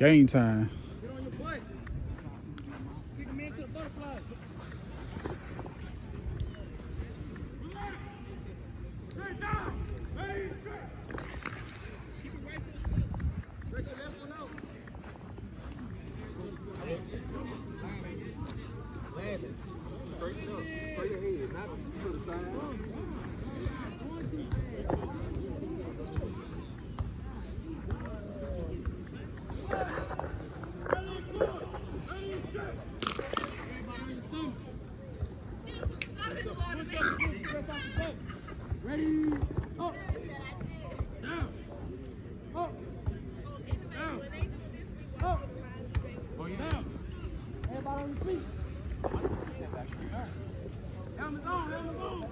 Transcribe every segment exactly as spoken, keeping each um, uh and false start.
Game time. Get on your butt. Kick him into the butterfly. Stay down. Hey, keep it right to the top. Break the left one out. Landing. Straight up. Straight ahead. Not to the side. Ready? Up. Down. Up. Down. Up. Down. Everybody on your feet. Helmet on, helmet on.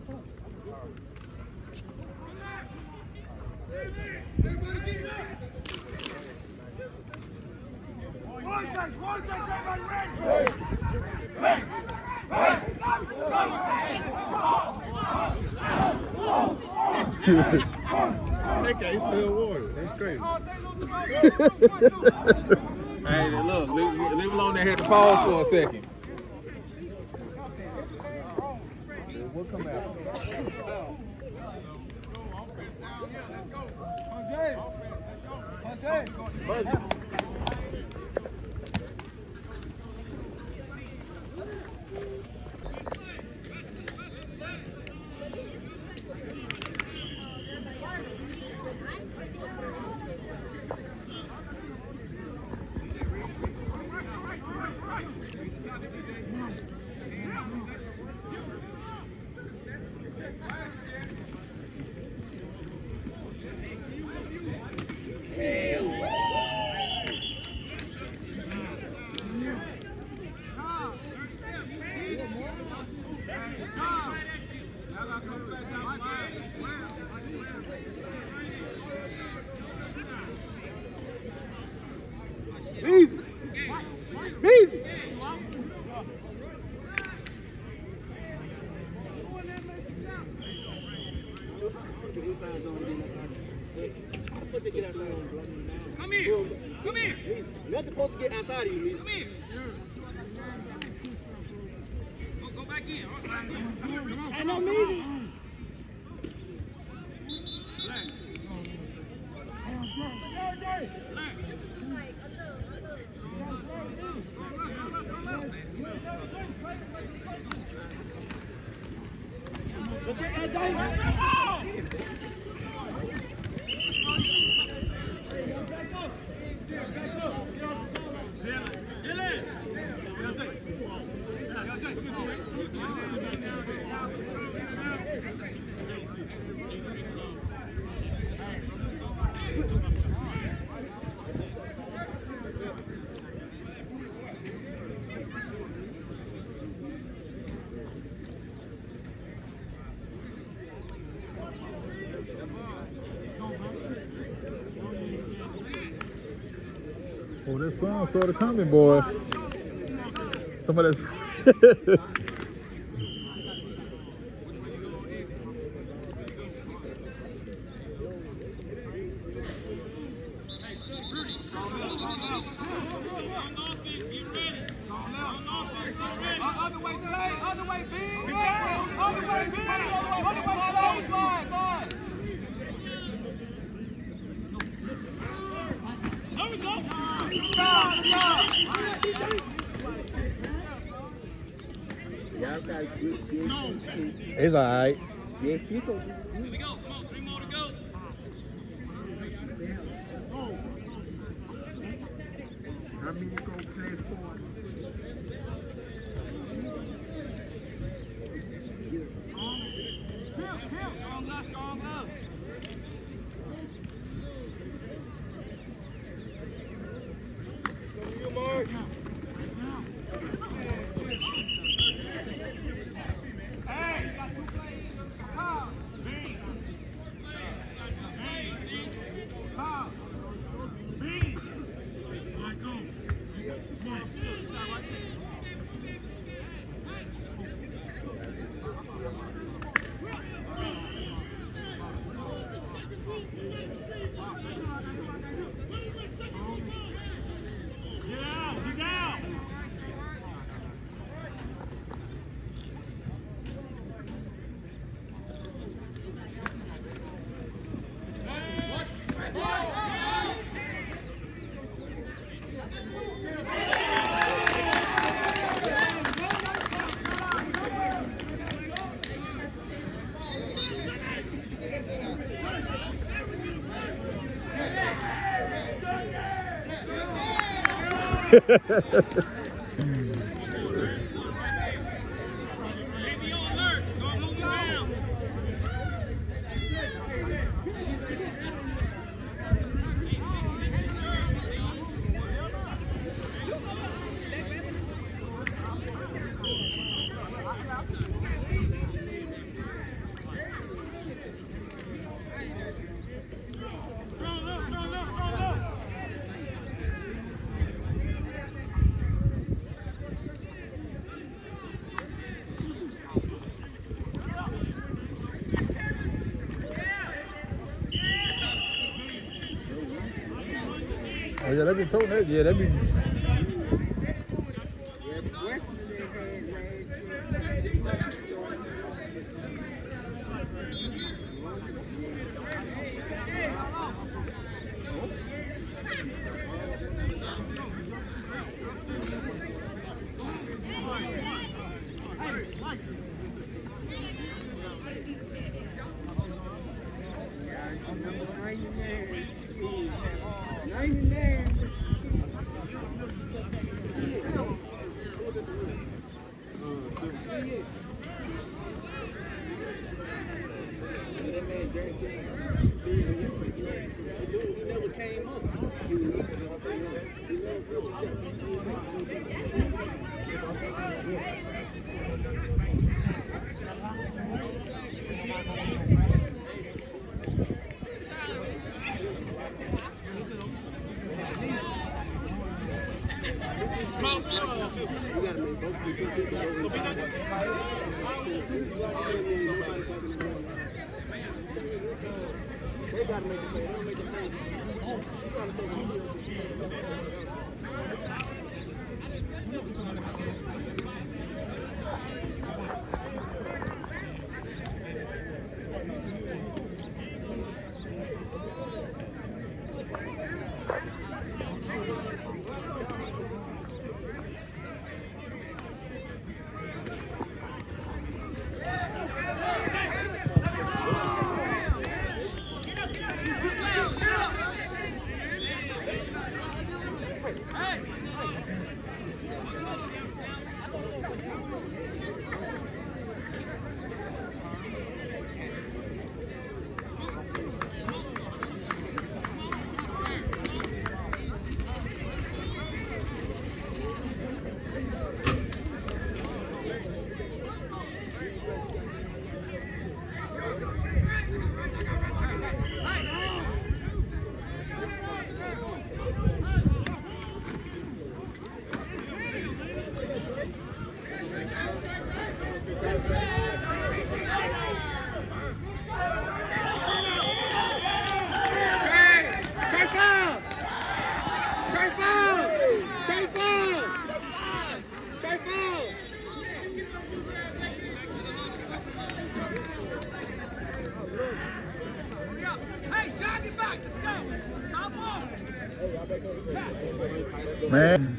Everybody get it up. One touch, one touch, everybody ready. Hey, hey, That guy spilled water. That's crazy. Hey, look, leave, leave alone. They had to pause for a second. We'll come out. Easy. Easy. Come here. Come here. Nothing supposed to get outside of you. Come here. Go, go back in. I know me. Oh, that song started coming, boy. Somebody's. Other way, slide. Other way, big. Other way, big. Other way, slide. Slide, slide. There we go. Stop, stop. Y'all got good kids. It's all right. Yeah, people. Here we go. Come on, three more to go. How many go play for? Strong love, strong love. You, Mark. Hey, got two plays. Come. B. Come. B. All right, go. Come on. Oh yeah, they be toting that. Yeah, they be. Man.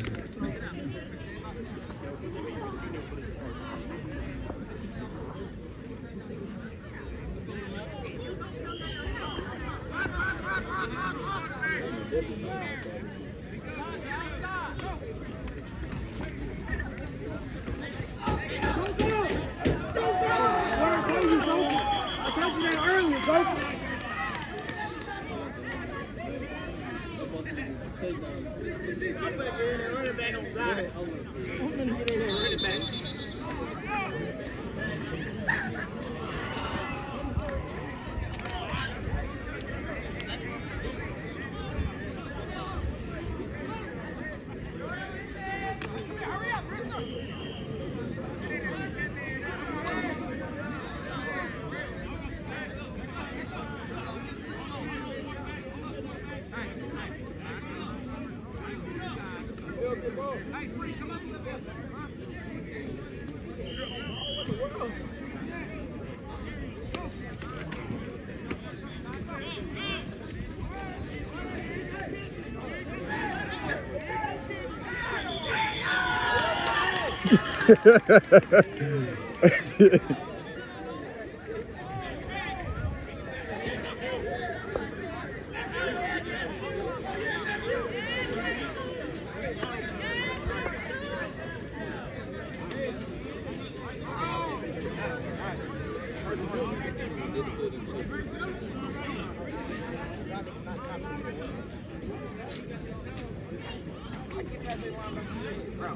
out.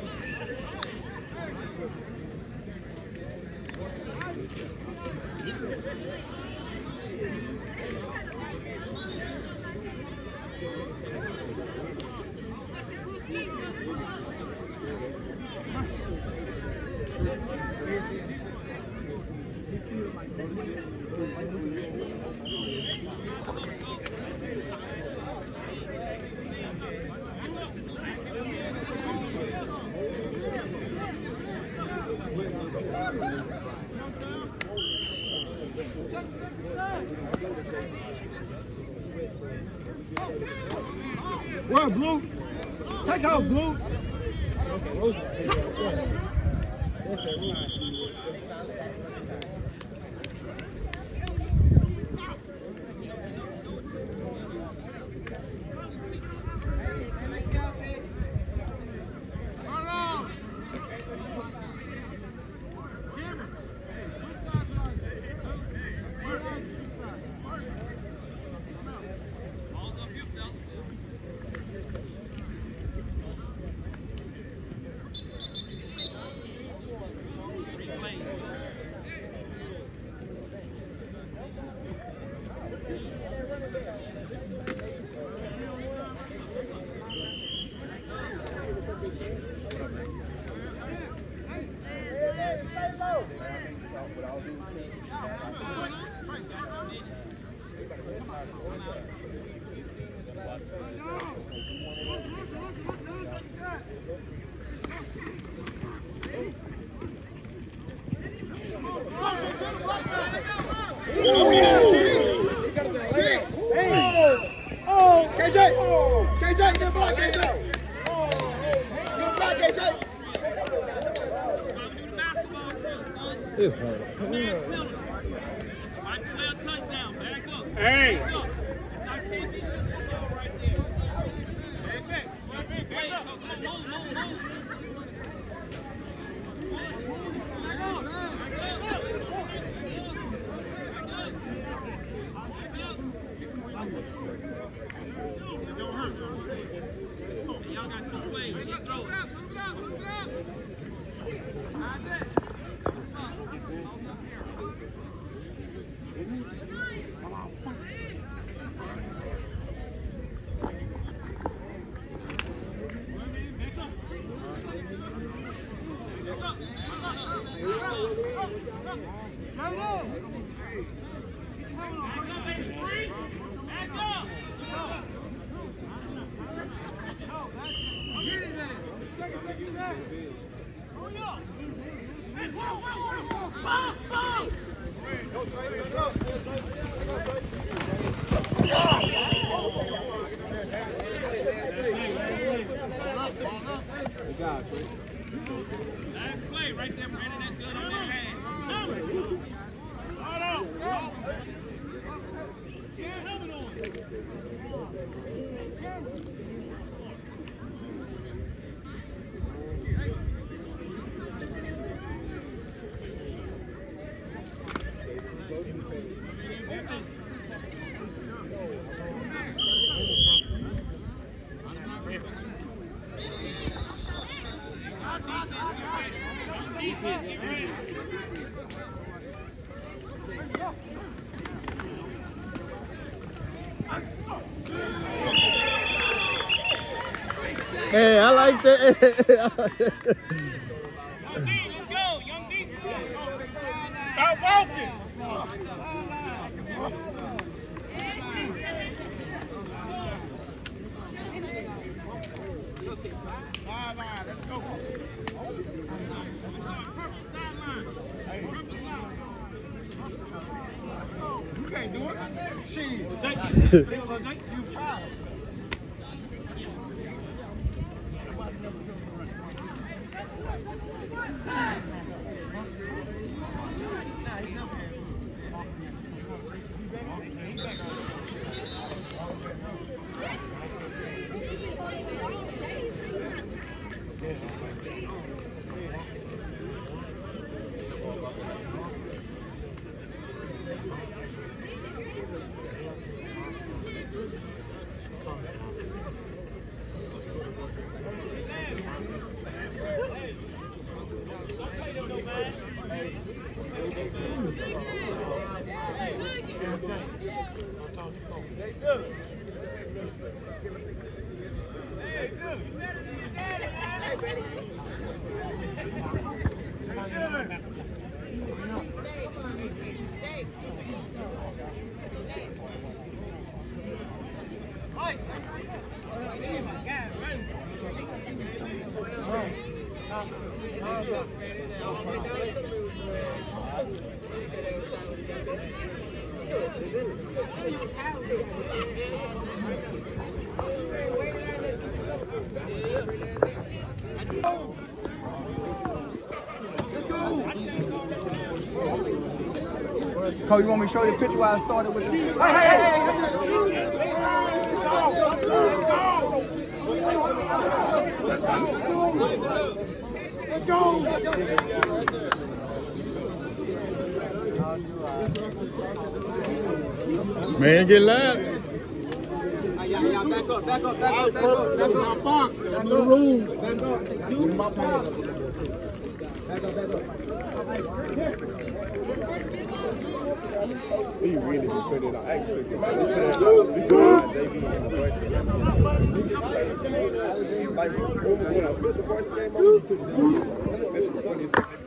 Well, Blue. Take off, Blue. K J! K J, get block, K J! Get block, K J! It's hard. Hey. Y'all got two plays. You can throw it. Play right there, Brandon. That's good on that hand. Hey, I like that. Young D, let's go. Young D. Stop walking. Sideline, let's go. You can't do it. She. You tried. Cole, you want me to show you the picture where I started with the... Hey, hey, hey, Let's go! Man, get loud. Back up, back up, back up, back up, back up. Box, in the room. Back up, back up, back up. He really just put it on. Actually, we could have J V in the varsity game. Like, when an official varsity game, we put official twenty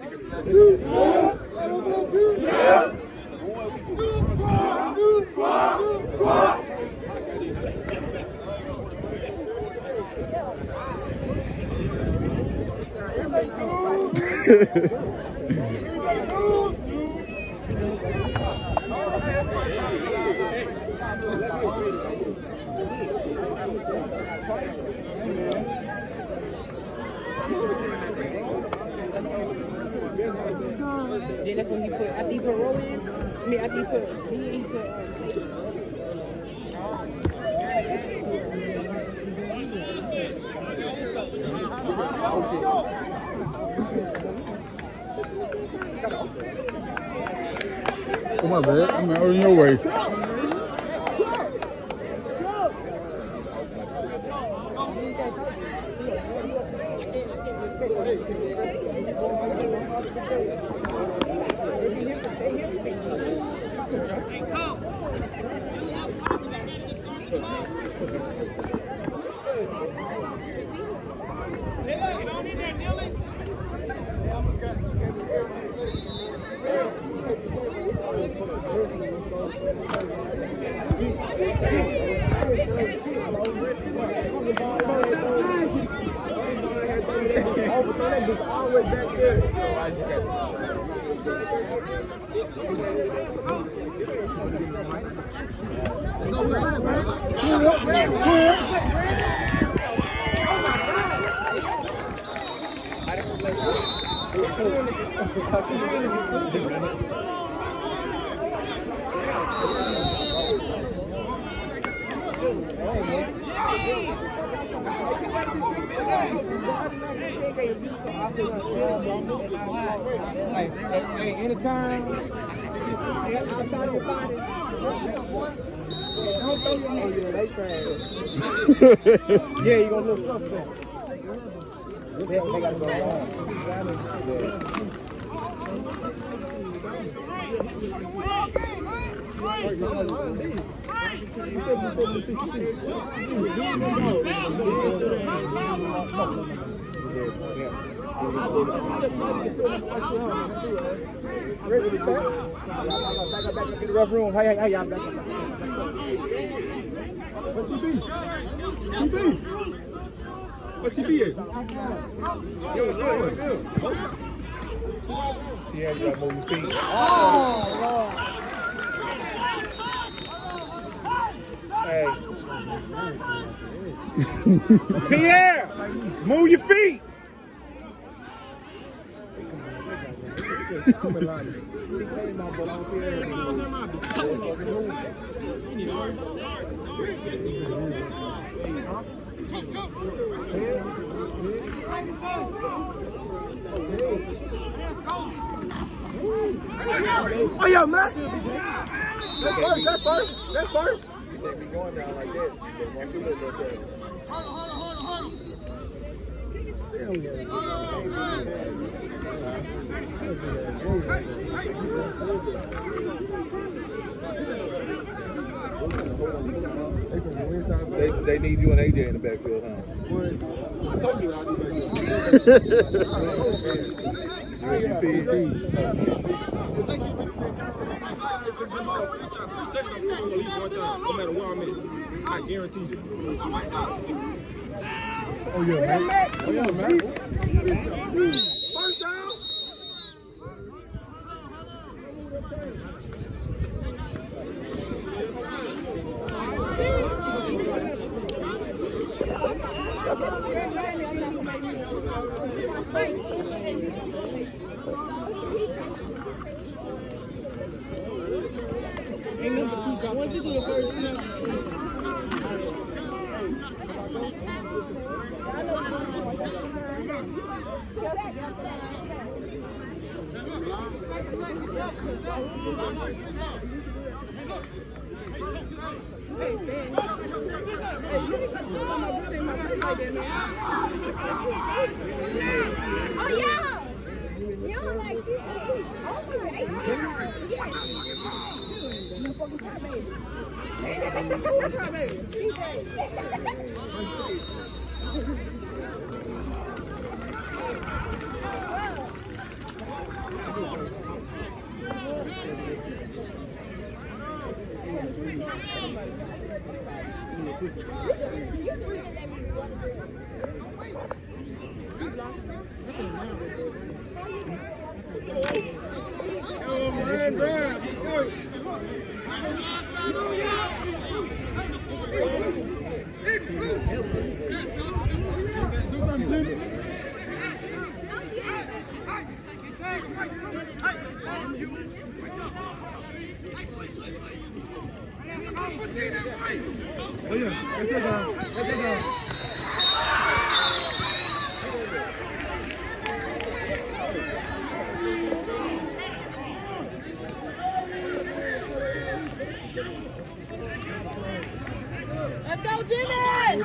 Then that's when he put, after he put roll in, I mean, after he put, he, he put, Come on, man. I'm out in your way. Hey, hey, anytime, outside of your body, don't throw your hand. yeah, they trash. Yeah, you gonna look suspect. They, they gotta go home. Ready to back? Back up, back up, get the rough room. Hey, hey, hey, y'all back up. What T B? T B? What T B is? Yo, what's good? What's good? Yeah, you gotta move your feet. Oh, Lord. Hey. Pierre, move your feet. Come in line. He came out, but I don't feel Oh, yeah, man. That's first, that's first, that's first. You can't be going down like that. You want to look like that. They, they need you and A J in the backfield, huh? I told you I'd do at least one time, no matter where I'm at. I guarantee you. Oh, yeah, man. Oh, yeah, man. First down. Ain't number two drop. Once you do the first snap. Oh yeah! You don't like T V? Oh yeah, let's take down. Let's take down. Let's go, Jimmy!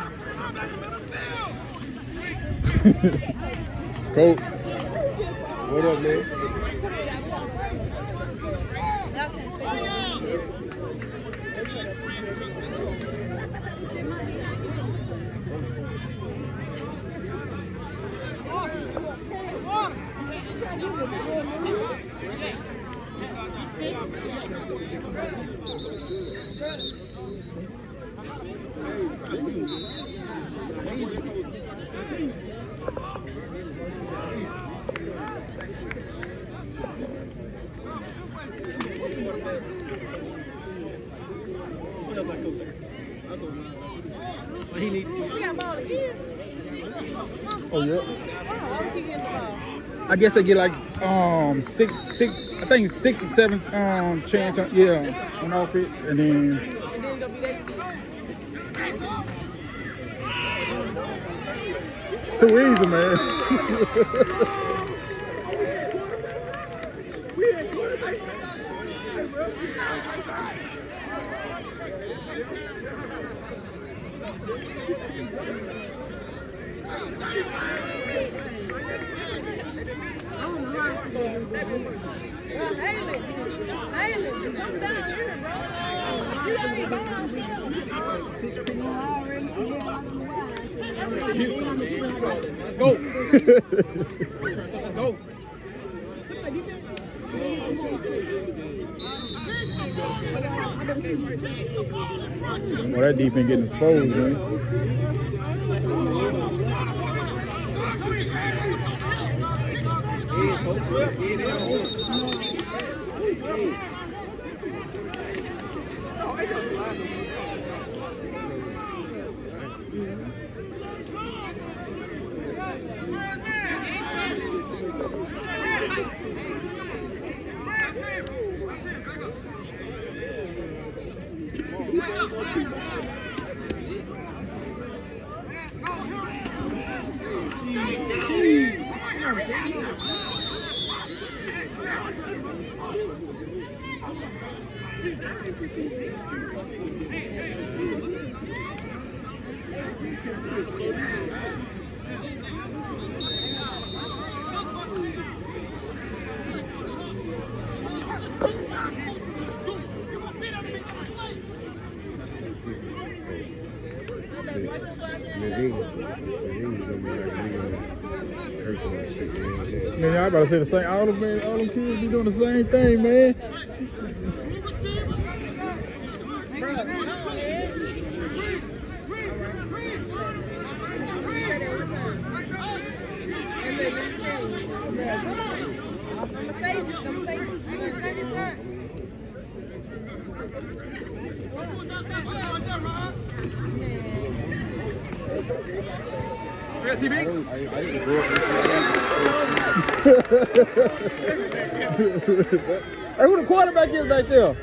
Coach, what up, man? Oh yeah. I guess they get like um six six I think six or seven um chance on, yeah, on offense, and then And then it'll be that six. too easy, man. Go. Go. Well, that defense getting exposed, man. Man, I about to say the same. All them, man, all them kids be doing the same thing, man. T V? I used to grow up. Hey, who the quarterback is back there?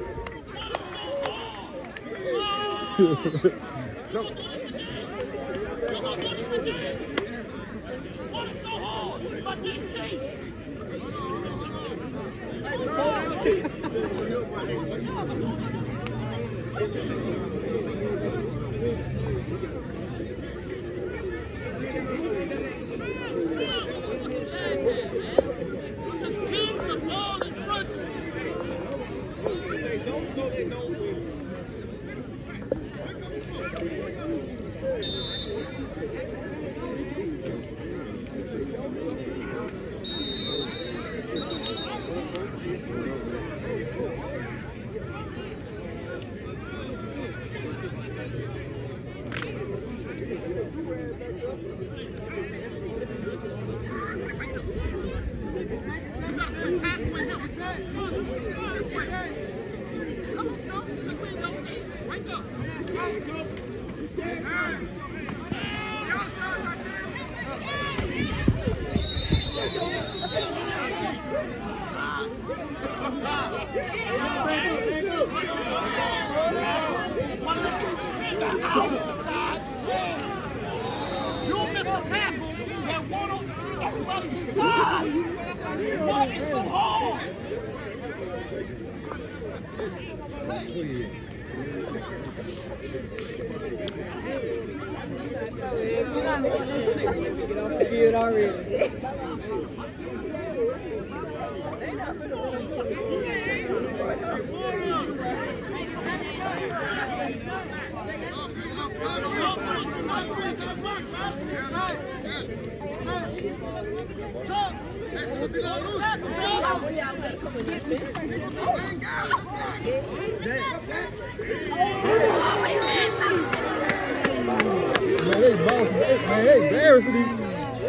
Man, they boss, man, they embarrassing these.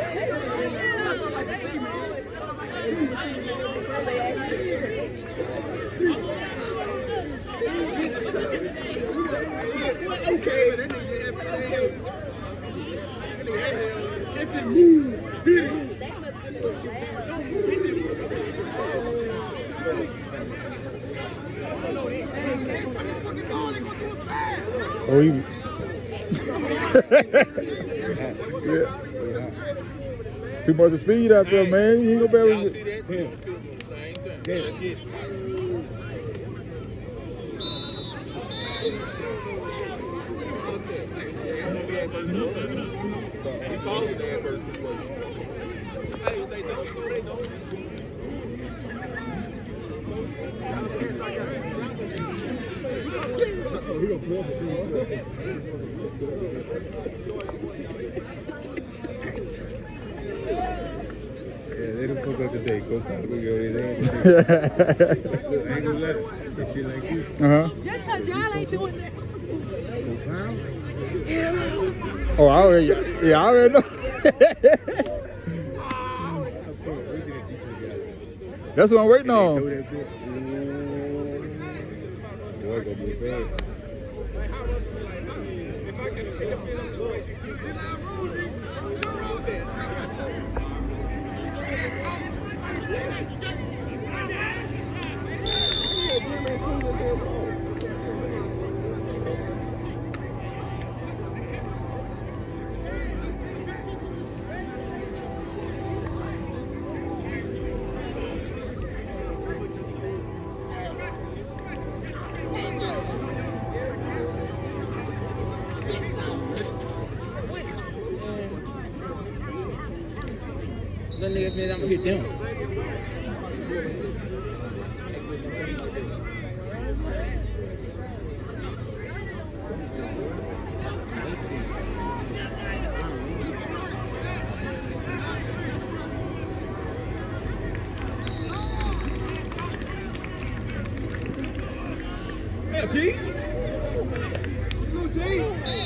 Okay, that nigga had if it move, did it. Oh, you. Yeah. Too much of speed out there, man. You ain't gonna be able to get. Yeah. He calls it the adverse situation. Hey, they don't, they don't. Yeah, they don't cook up today. Go go get his hands. Look, I ain't gonna let it. That shit like you. Uh huh. Just because y'all ain't doing that. Go pound. Oh, I already, yeah, I already know. That's what I'm waiting Throw on. that bit. Boy, gonna be bad. Them niggas made I'm gonna hit them. got cheese? Blue cheese?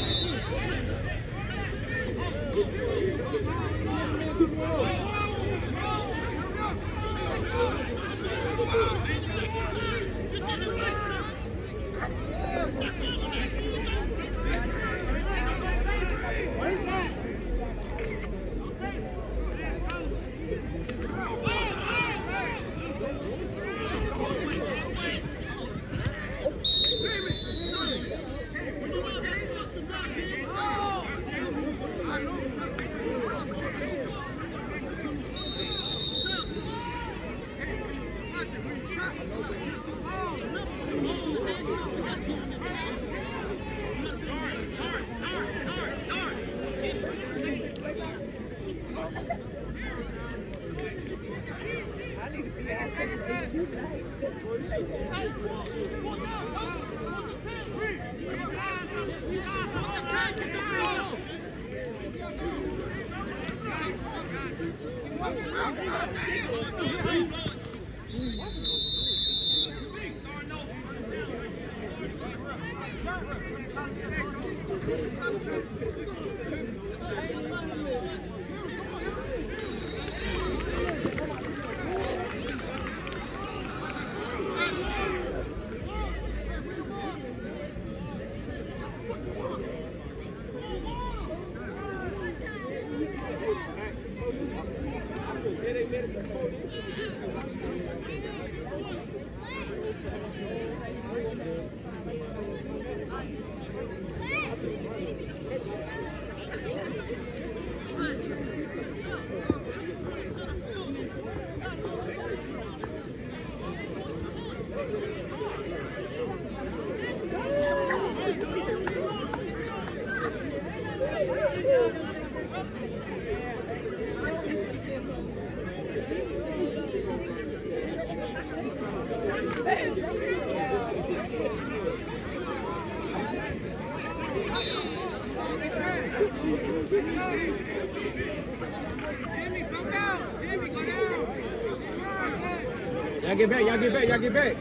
Y'all get back, y'all get back, y'all get back.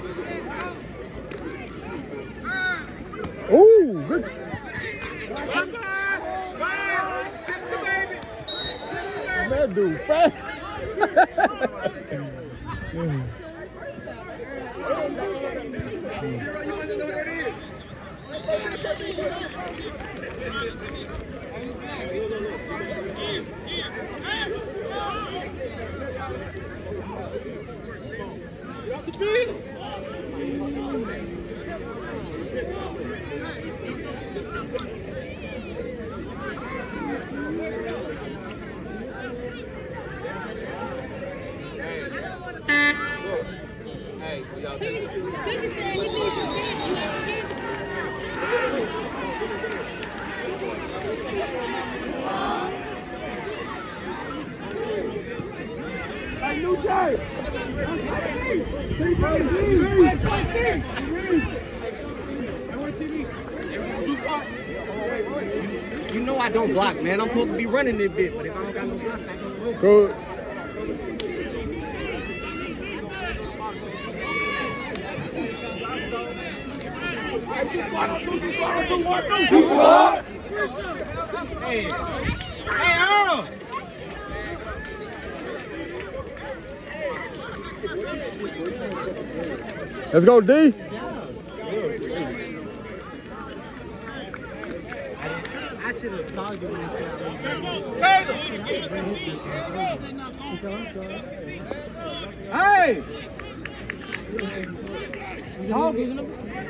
Ooh, good. That dude fast. Hey, we y'all Hey, New Jay! You know I don't block, man. I'm supposed to be running this bit, but if I don't got no block, I can't roll. Coach. Hey, hey, Earl! Let's go, D. I should have told you when Hey! Dog, isn't it?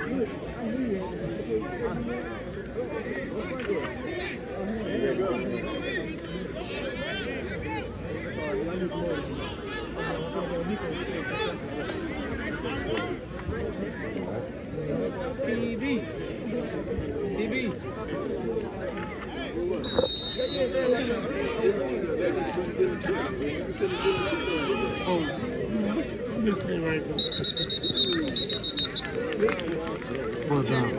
T V. T V. Oh, this thing right there. What's up?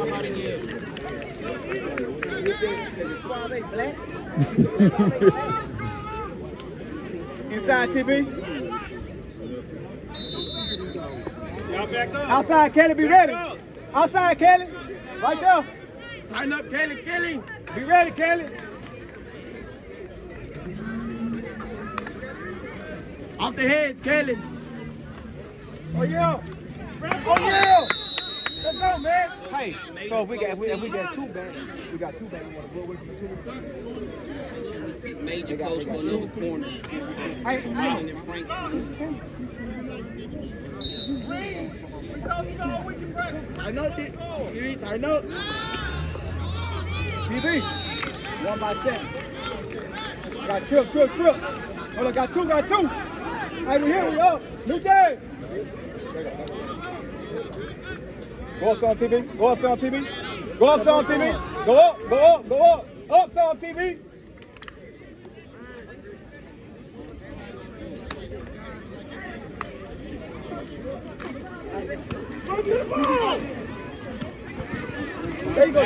Inside T V. Y'all back up. Outside, can it be ready? Outside, Kelly. Right there. Tighten up, Kelly, Kelly. Be ready, Kelly. Off the heads, Kelly. Oh, yeah. Oh, yeah. Let's go, man. Hey, so if we got if we, if we got two back, we got two back. We want to go away from the two. Major coach for another corner. Hey, hey. I know it. I know. T V. One by seven. Got trip, trip, trip. Hold on, got two, got two. Hey, we here, we up. New day. Go up, on T V. Go up, on T V. Go up, on T V. Go up, go up, go up. Up, on T V. There you go.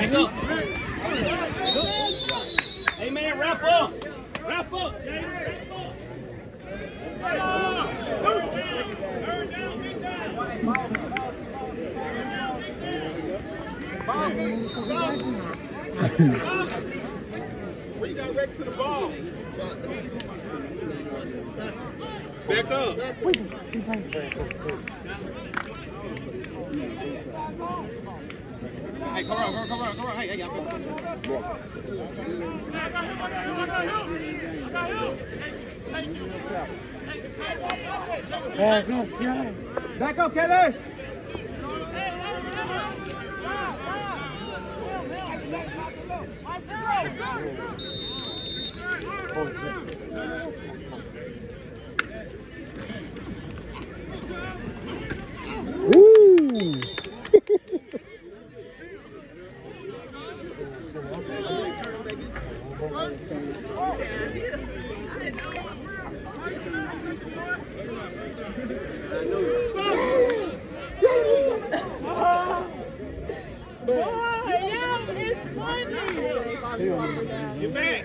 Hey man, wrap up. Wrap up. Jay. Wrap up. Turn down, big down. We got Rex to the ball. Back up. Hey, come on, come on, come on. Hey, hey, y'all. Back up, Kelly. Back up, Kelly. Ooh. Get back.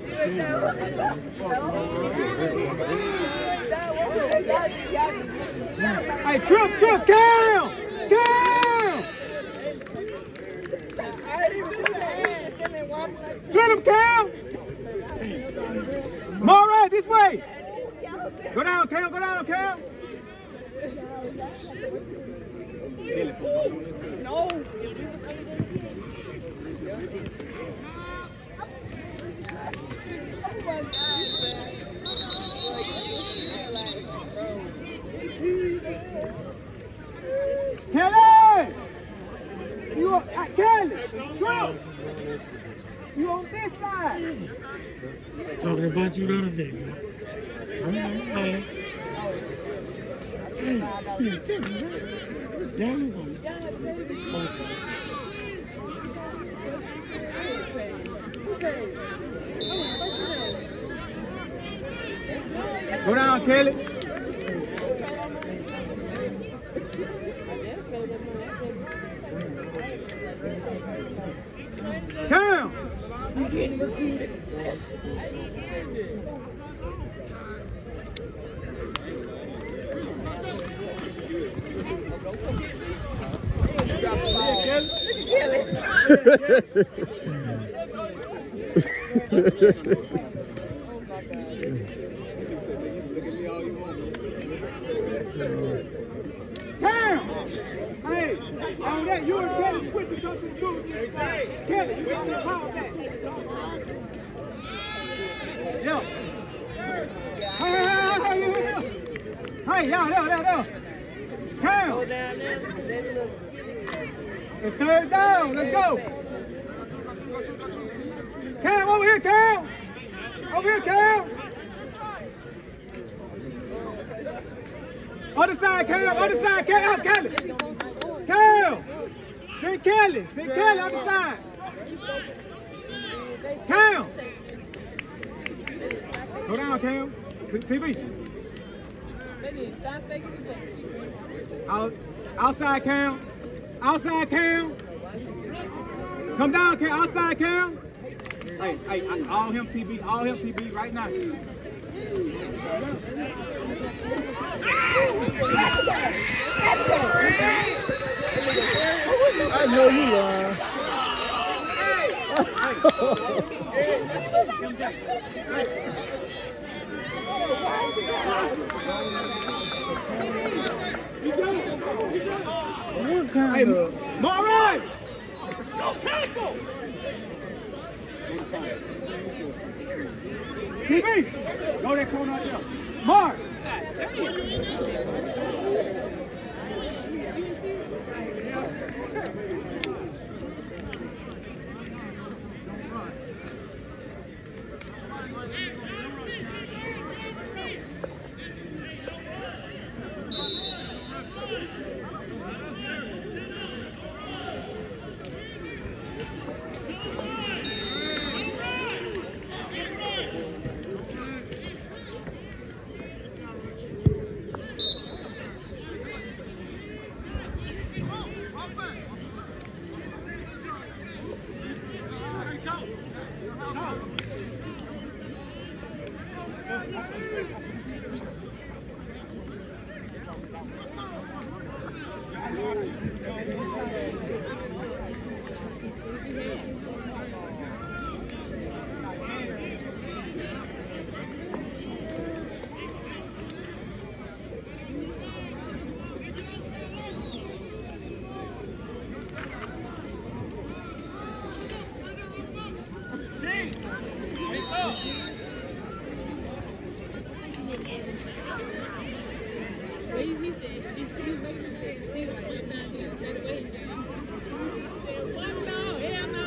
Hey, trip, trip, Cam! Cam! Split him, Cam! More this way! Go down, Cam, go down, Cam! No. Kelly! You on, uh, Kelly! Trump! You on this side! Talking about you the other day, man. I'm Alex. Hey, yeah, tell me, right? Down his on you. Go down, Kelly. Cam! Cam! Hey, on that, you and Kelly switch to go to the two. Kelly, you got to call that. Yeah. Hey, hey, hey, hey, hey. Hey, yeah, yeah, yeah, yeah. Cam! Go down there. It's third down, let's go. Cam, over here, Cam. Over here, Cam. Other side, Cam. Other side, Cam. Out, Kelly. Cam. See Kelly. See Kelly, other side. Cam. Go down, Cam. T V. Out, outside, Cam. Outside, Cam. Come down, Cam. Outside, Cam. Hey, hey, all him T V, all him T V right now. Hey, know you lying. What kind of... Marvin! T V! Go that corner out there. Mark! He said she she making the text. He was three times in the way. Said one no, hell no.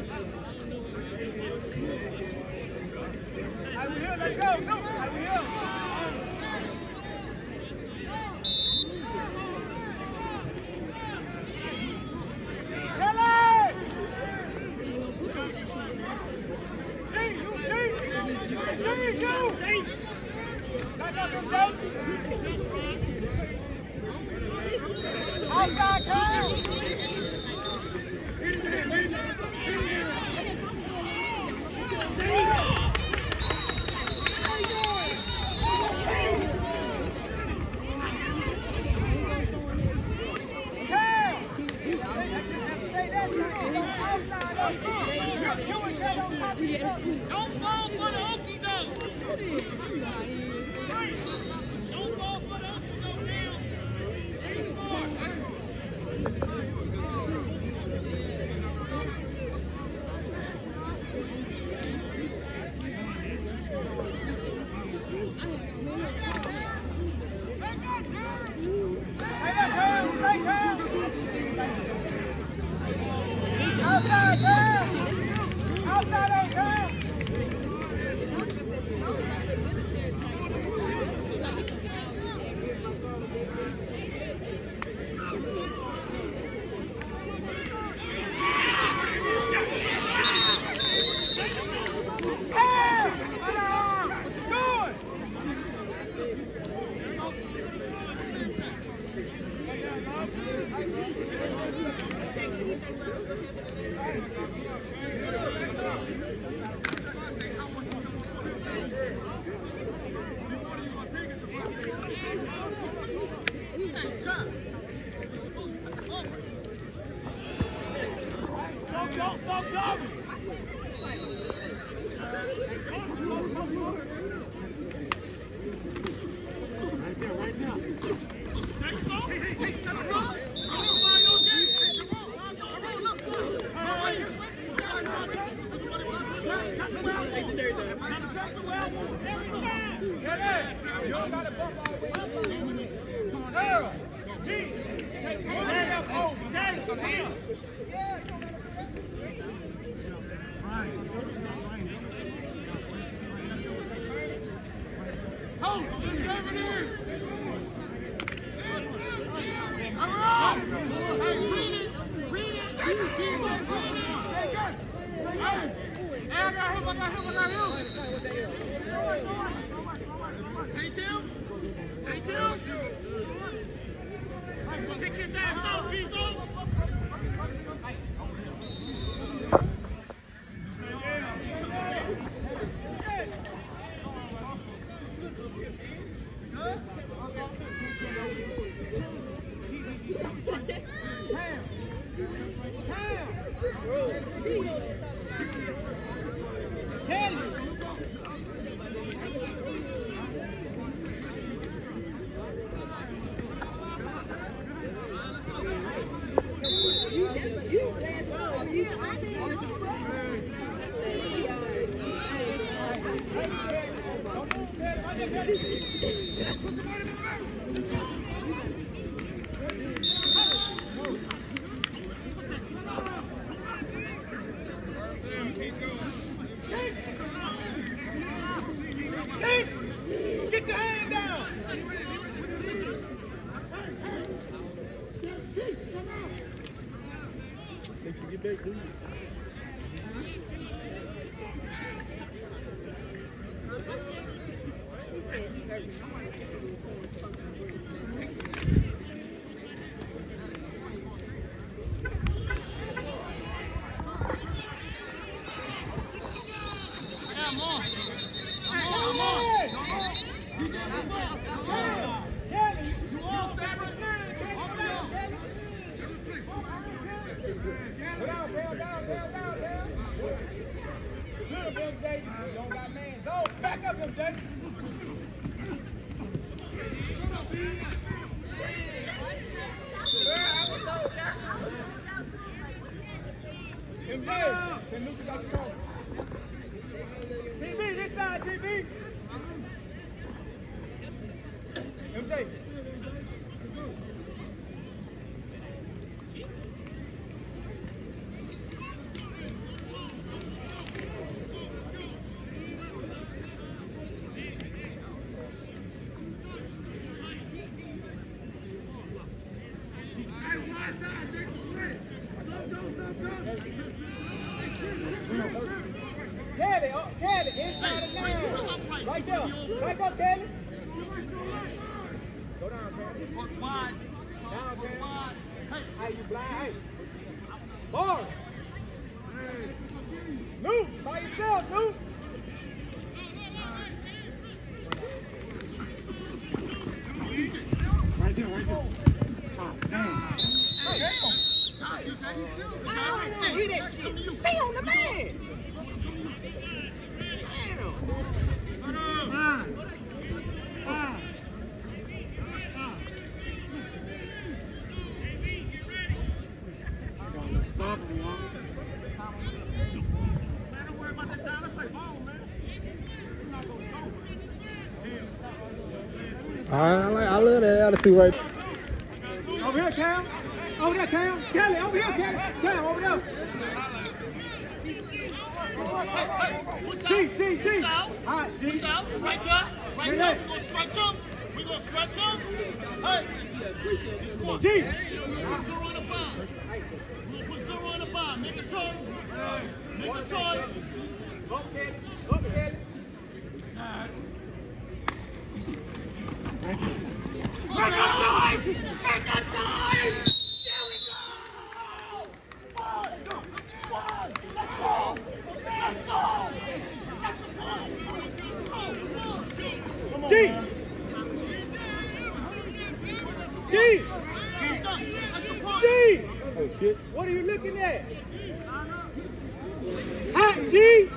I will hear, let's go. No, I will hear. Don't fall for the okey doke. Don't fall for the okey doke now. Outside, girl! Outside, on girl! Get your hand down! Make sure you get back, dude. Back up, M J. M J, can Luka got the ball? T B, this side, T B. M J. Kelly, oh, Kelly, inside the nine. Right there. Right up, Kelly. Go down, Kelly. Work wide. Down, Kelly. Hey, you blind. Hey. Ball. Luke, by yourself, Luke. Right there, right there. Oh, damn. Hey, that shit. Stay on the man. Fine. Fine. Stop him, man. Man, don't worry about that time. Let's play ball, man. He's not gonna score. I, like, I love that attitude right there. Over here, Cam. Over there, Cam. Kelly, over here, Cam. Cam, over there. G, G, G. All right, G. Right there. Right there. We're going to stretch him. We're going to stretch him. Hey. G. Put zero on the bomb. We're going to put zero on the bomb. Make a choice. Make a choice. Go, Kelly. Go, Kelly. Make a choice. Make a choice. Here we go. One. One. Let's go. Let's go. That's the point. Come on, G. man. G. That's the point. G. Oh, shit. What are you looking at? Hot G.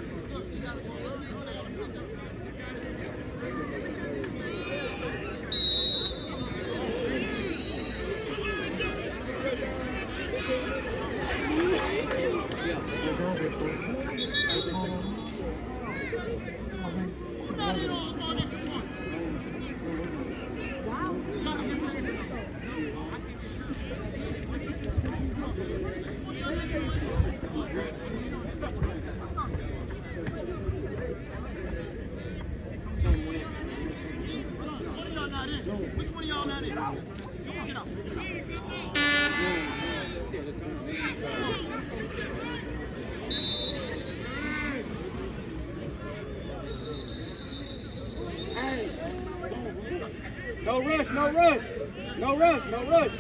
Which one of y'all not in? Get out. Get out. No rush, no rush. No rush, no rush.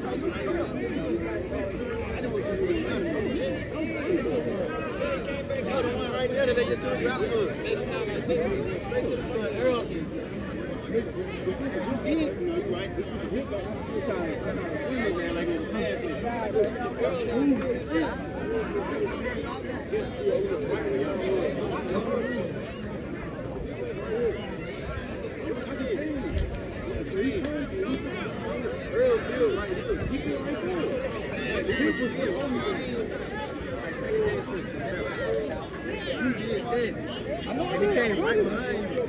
the one right there that they just took you out for. Earl. And he came right behind you.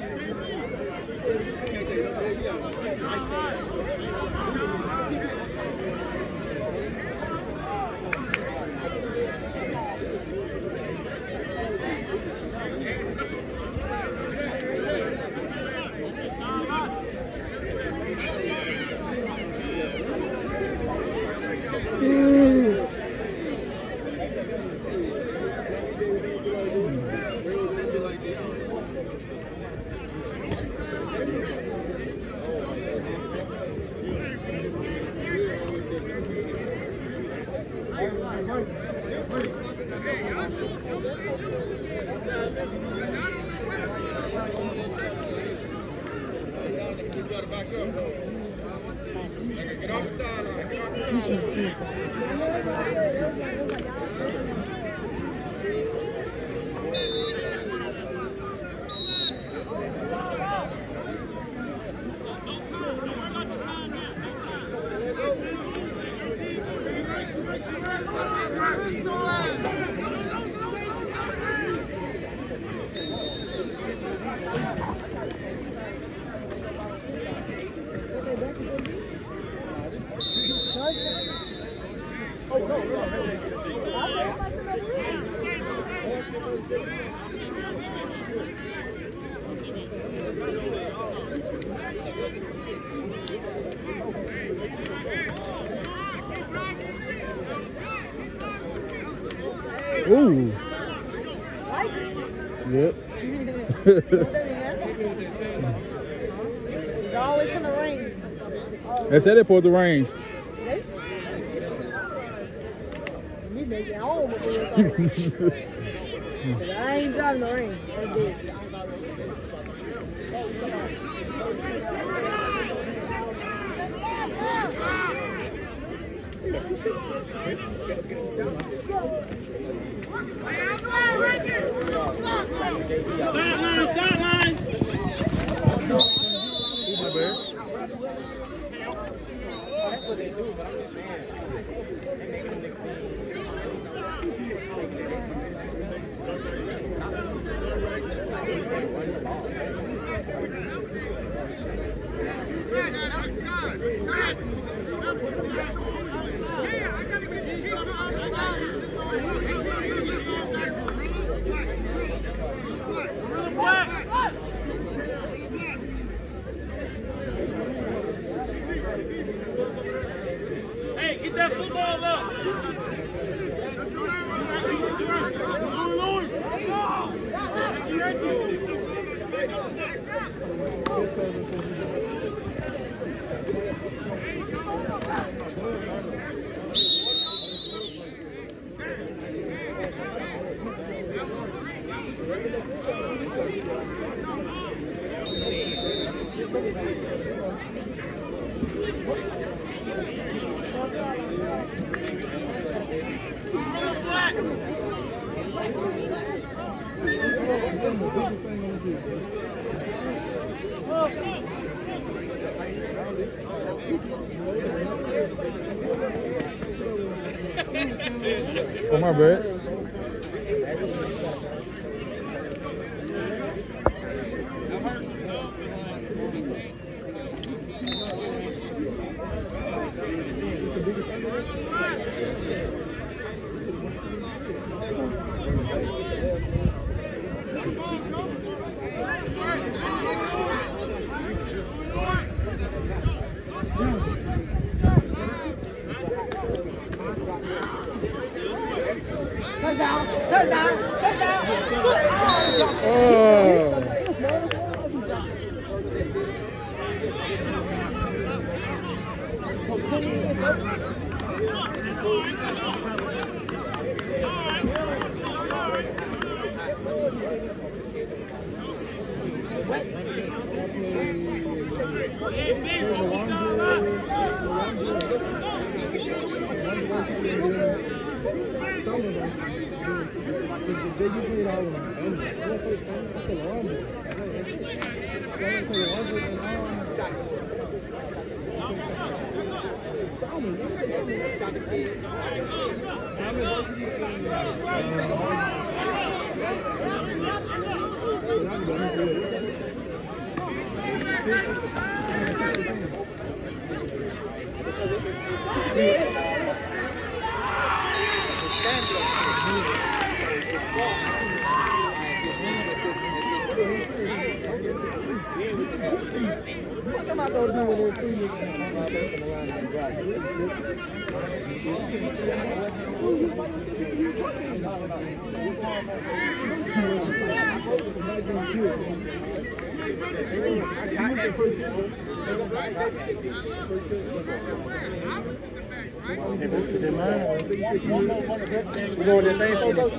Ooh. Yep. It's always in the rain. They said it poured the rain. Me make it home before it's all rain. I ain't driving the rain. That's it. Sideline, sideline. That's what they do, but I'm just saying. They make them mix Hey, get that football up. Oh, my bad. Touchdown! Touchdown! Touchdown! Oh. What am I going to do with those three niggas around that You going the same photo?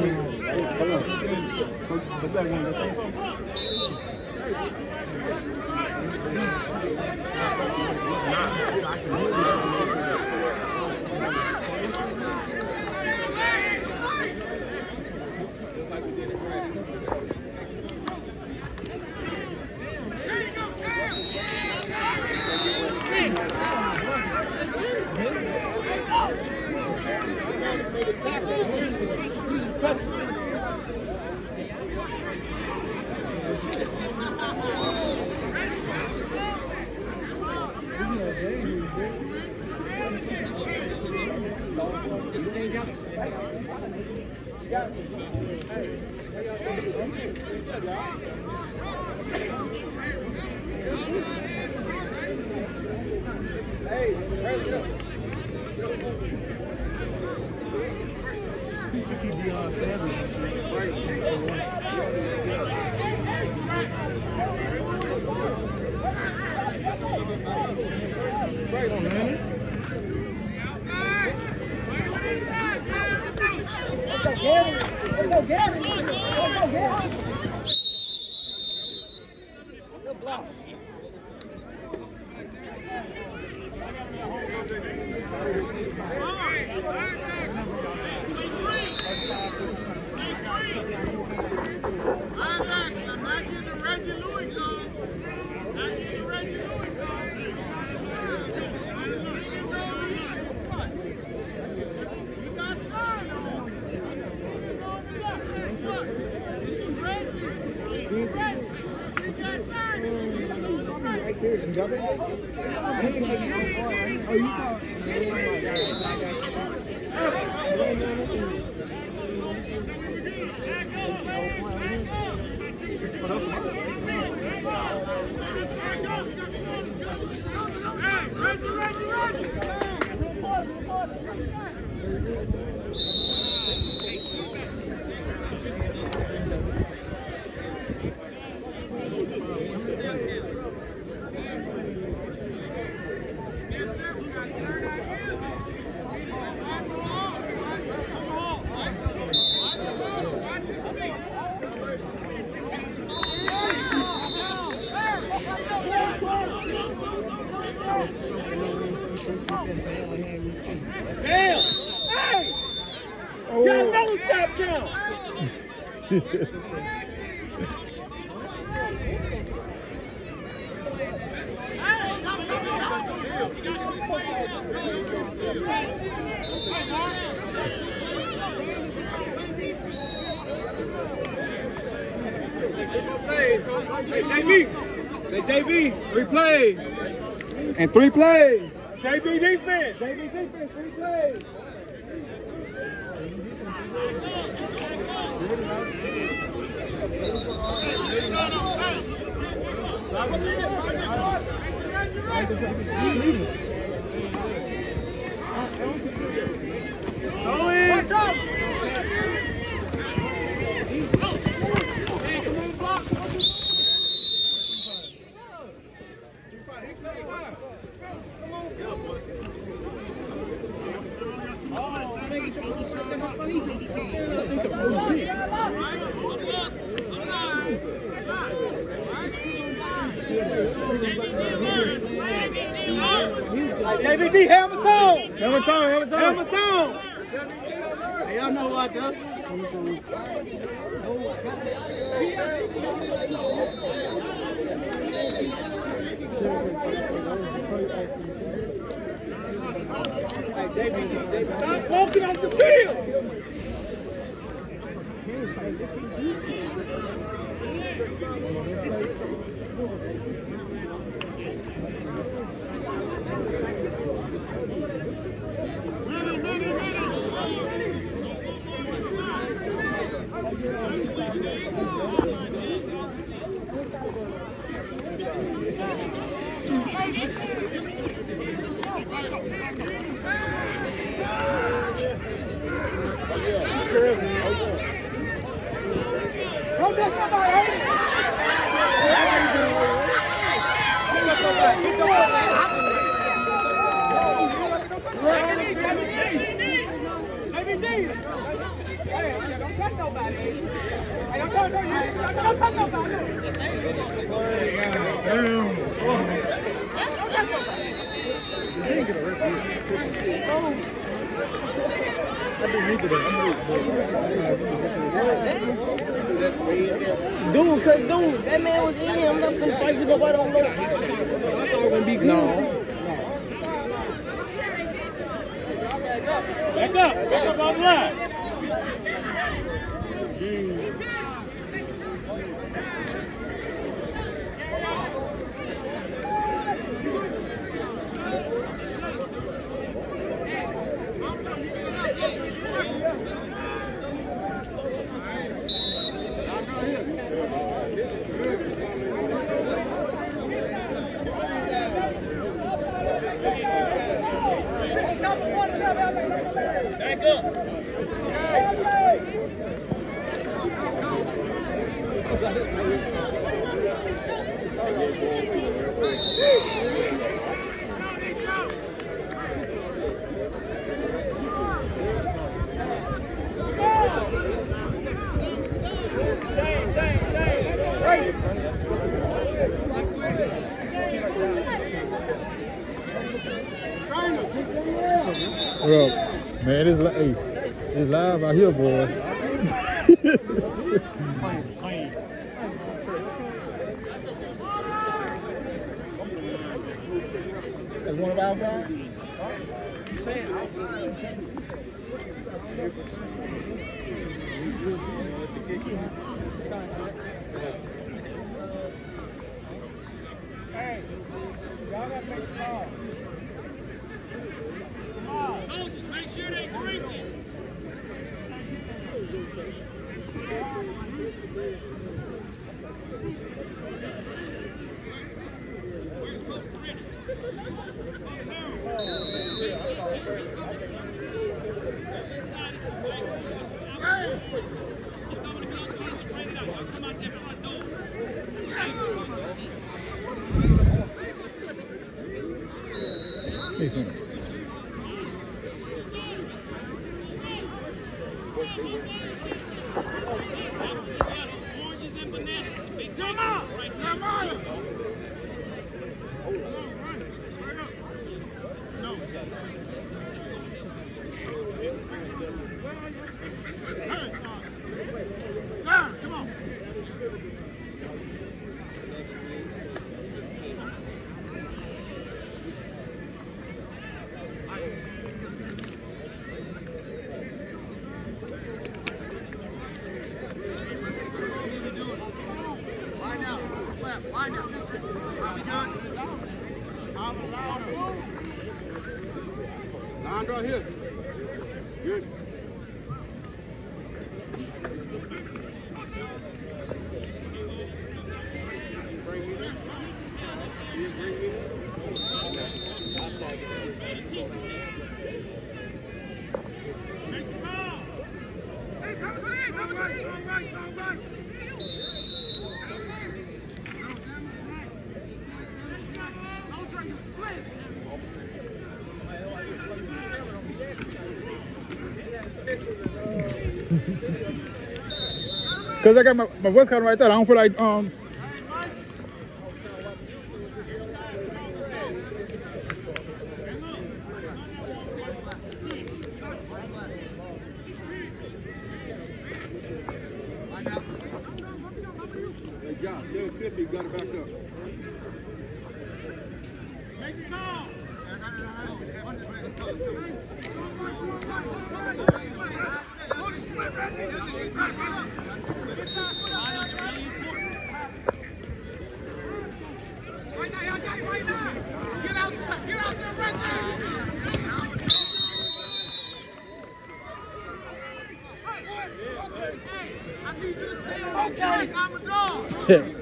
Say J B. Say J B. Three plays. And three plays. J B defense. J B defense. Three plays. Go in. J B D, helmet on! Helmet on, helmet on! Helmet on! Hey, y'all know who out there? Stop walking off the field! Don't touch somebody, Hayden! Hey, don't touch nobody. Hey, don't touch nobody. Don't touch nobody. Don't touch nobody. Dude, cause dude, that man was in here. I'm not finna fight with nobody on no. I thought it would be good. No. Back up. Back up on the line. Back up. What up? Man, it's, li hey, it's live out here, boy. That's one of our guys? Hey, y'all gotta make a call. Soldiers, make sure they drinking. Listen. Oranges and bananas. Big come on! Come on! No. Hey! Down, come on! Line up. Are we done? Line right here. Good. Bring me there. Please bring me there. Make the call. Hey, come on in. Come right, come right, come right. Cause I got my, my voice card right there. I don't feel like um fifty, got it back up. Make it call. Right now, y'all got it right now. Get out, get out there right now. Okay. I'm a dog. Hey,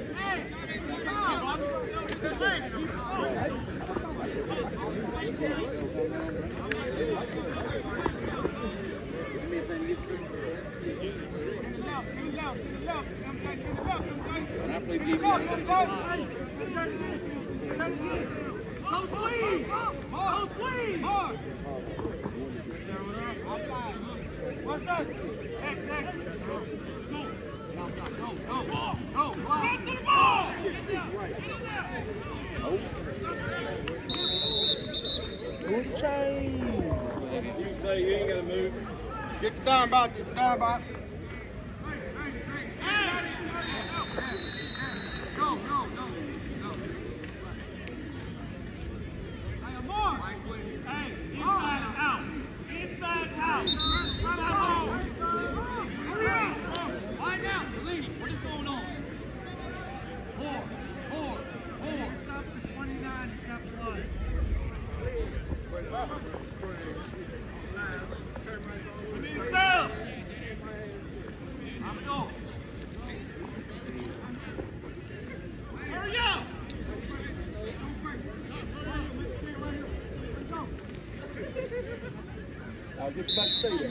When I play T V, I gotta get Go squeeze! Go squeeze! Hard! What's that? X, X. Go. Go, go, go. Go, go. Get to the ball! Get down. Get in there. Good change. You say you ain't gotta move. Get the down back, get the down back. Go, go, go, go. Hey, more. Hey, inside out. Inside out. Inside out. Hurry up. Line out. Leading. What is going on? Four, four, four. Stop to twenty-nine and stop the line. Give me the cell. I'm going. Hurry up! I'll get you back to stay there.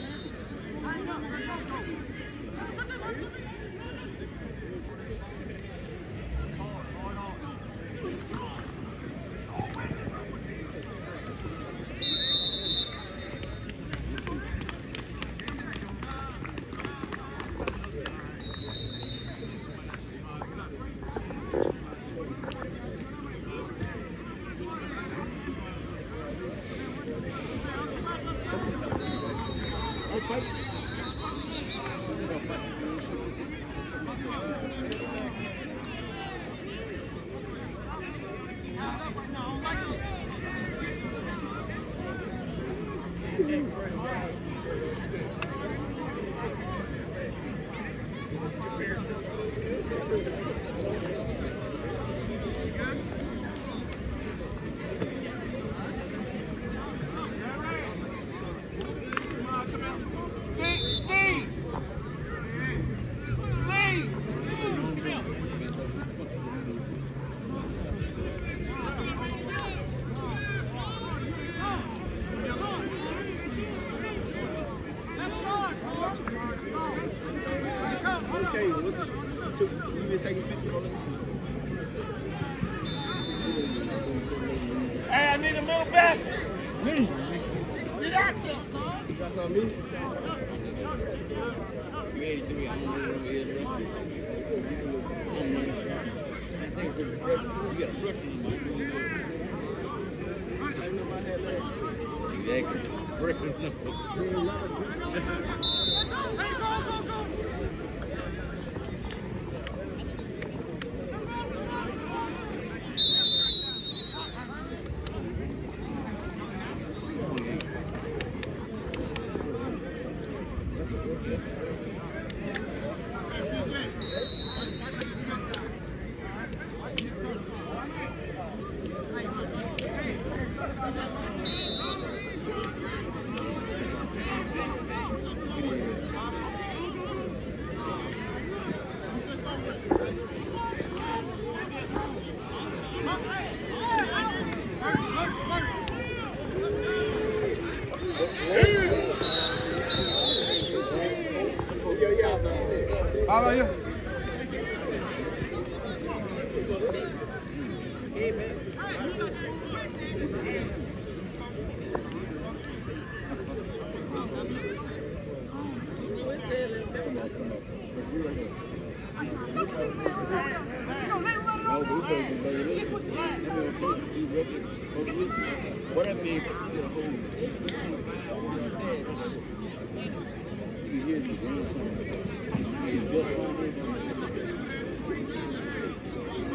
Hey, I need a little back. Me. Get out there, son. That's on me. You eighty-three, I'm gonna do it. I think it's a brush. You got a brush in your Exactly. Brush in Hey, go, go, go. How about you? What if he get a hold of it? You hear the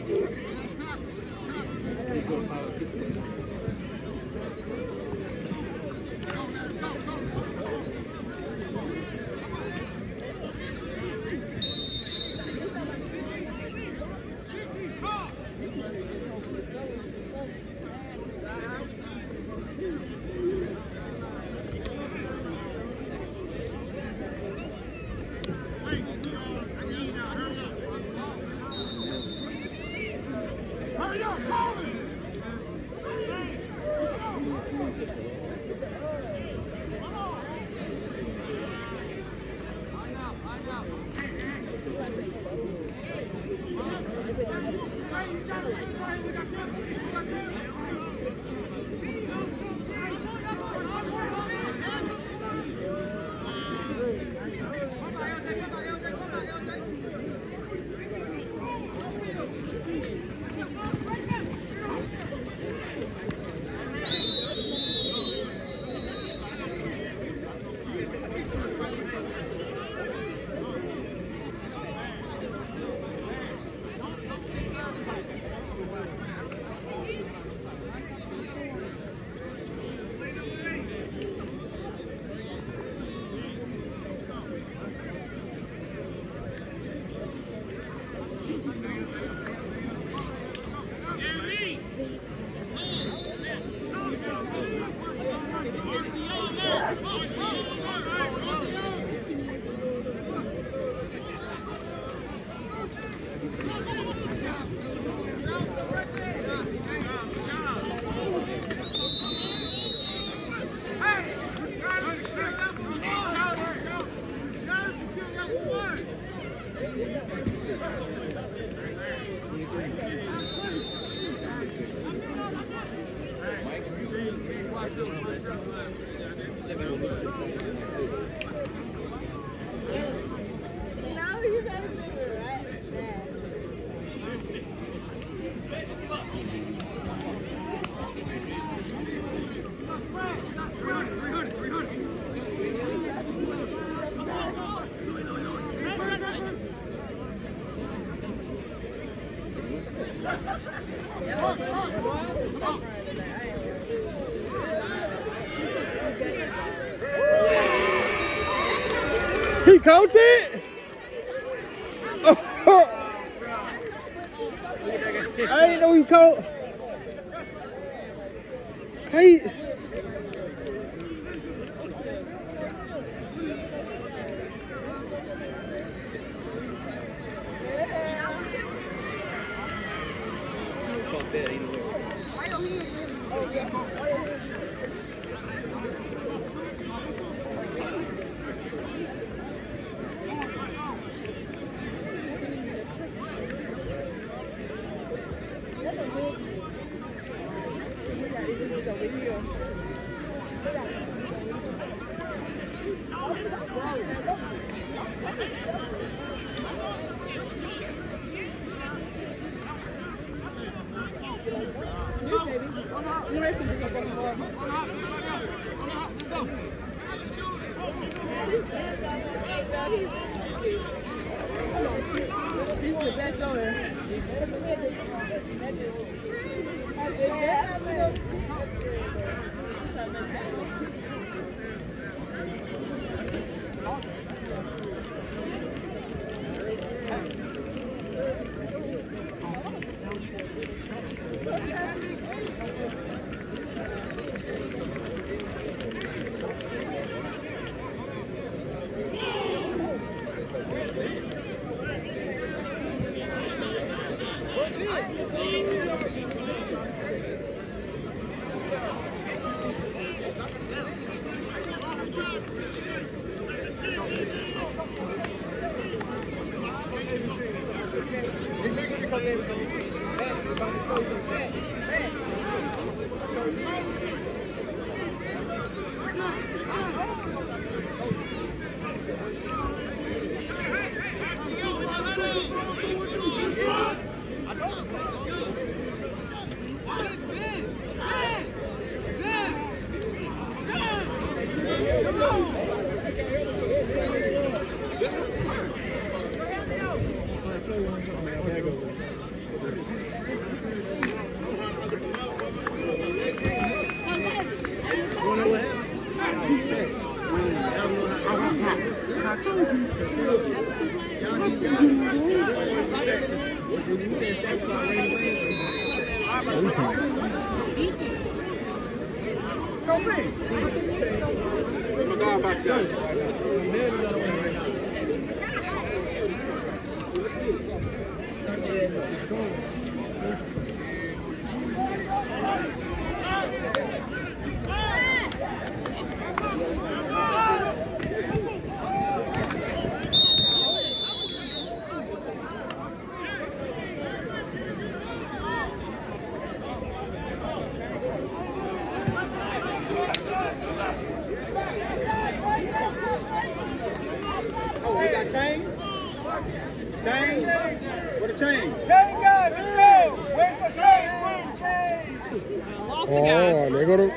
He caught it? Oh. I didn't know he caught. Hey. Oh, we got chain? Chain? What a chain? Chain, guys, let's go! Where's my chain? Lost the guys. Oh, there go the.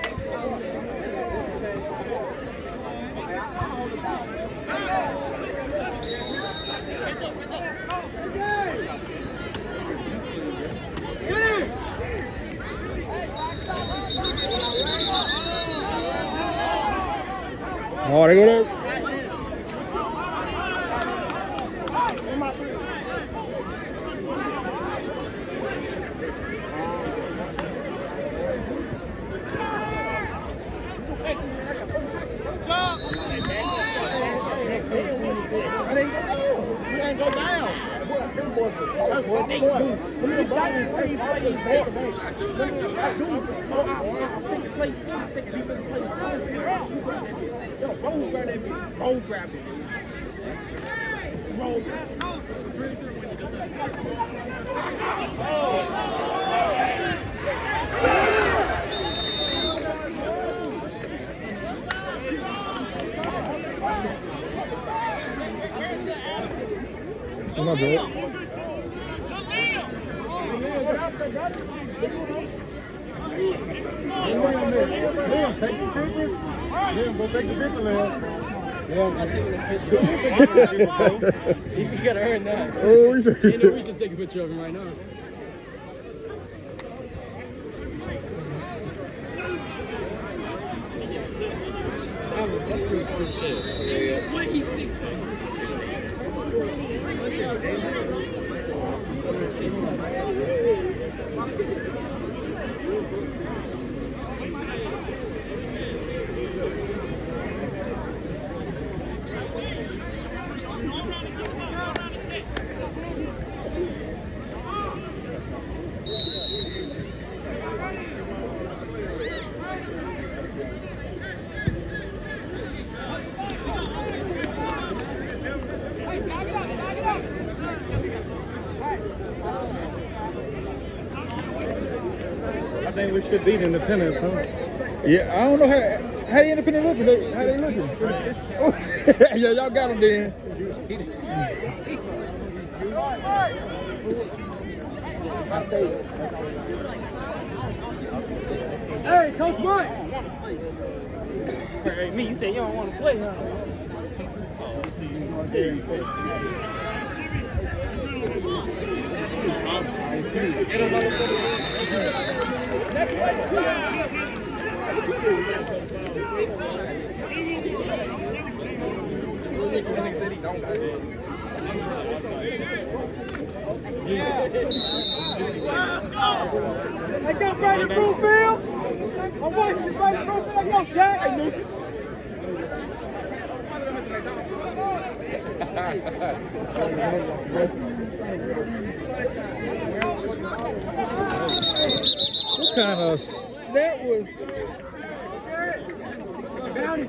Oh, there go the. Roll grab it. Roll. My bad. Liam, take the picture. Liam, go take the picture, Liam. I'm taking a picture. You gotta earn that. Oh, we said. Ain't no reason to take a picture of him right now. I think we should beat Independence, huh? Yeah, I don't know how how the Independent looking. They- How they looking? Oh, yeah, y'all got them then. I say it. Hey, Coach Mike! Hey, me, you say you don't want to play, huh? Let's go, Brady Bluefield! I'm watching you, Brady Bluefield. Let's go, Jack! Hey, Moochie. What kind of that was? Down.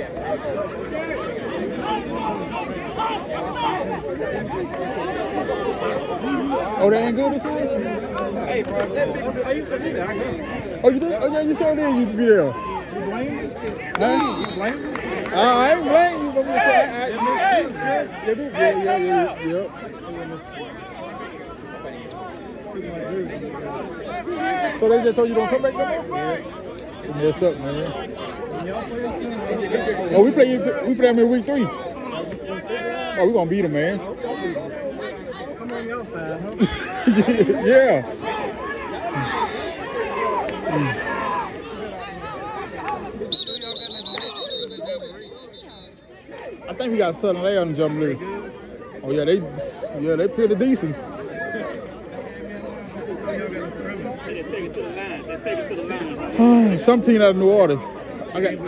Oh, they ain't good this year? Hey, bro, that big, oh, you said you there, I guess. Oh, you did? Oh, yeah, you sure did used to be there. You blame me? Huh? You blame me? Uh, I ain't blaming you, but I'm saying, I, I, yeah, yeah, yeah, yeah, yeah. So they just told you don't come back no more? You messed up, man. Oh, we play, we play them in week three. Oh, we gonna beat them, man. Come on your side, huh? Yeah. Mm. I think we got Southern Lay on the jump league. Oh yeah, they yeah they pretty decent. They take it to the line. They take it to the line. Some team out of New Orleans. I got.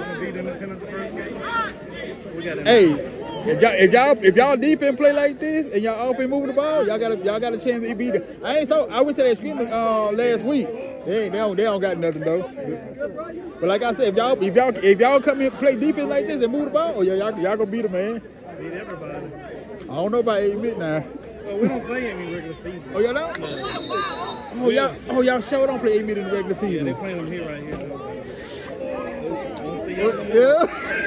Hey, if y'all if y'all if y'all defense play like this and y'all offense moving the ball, y'all got a y'all got a chance to beat it. I ain't so I went to that scrimmage uh, last week. They ain't, they don't they don't got nothing though. But like I said, if y'all if y'all if y'all come in and play defense like this and move the ball, oh yeah, y'all y'all gonna beat them, man. Beat everybody. I don't know about eight minutes now. Well, we don't play any regular season. Oh y'all don't? Oh y'all oh y'all sure don't play eight minutes in the regular season. Yeah, they playing them here right here. Yeah.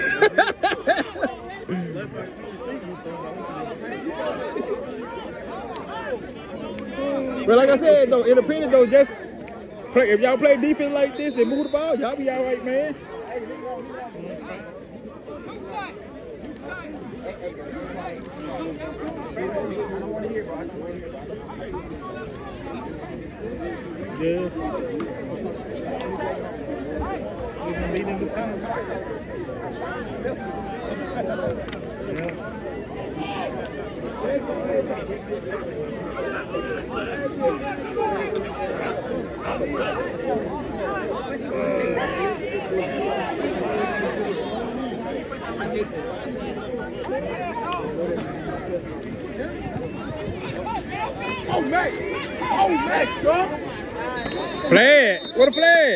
But like I said, though, independent though, just play. If y'all play defense like this and move the ball, y'all be all right, man. Yeah. We can beat them to come. Oh, Mac! Oh, Mac, Trump! Flag! What a flag!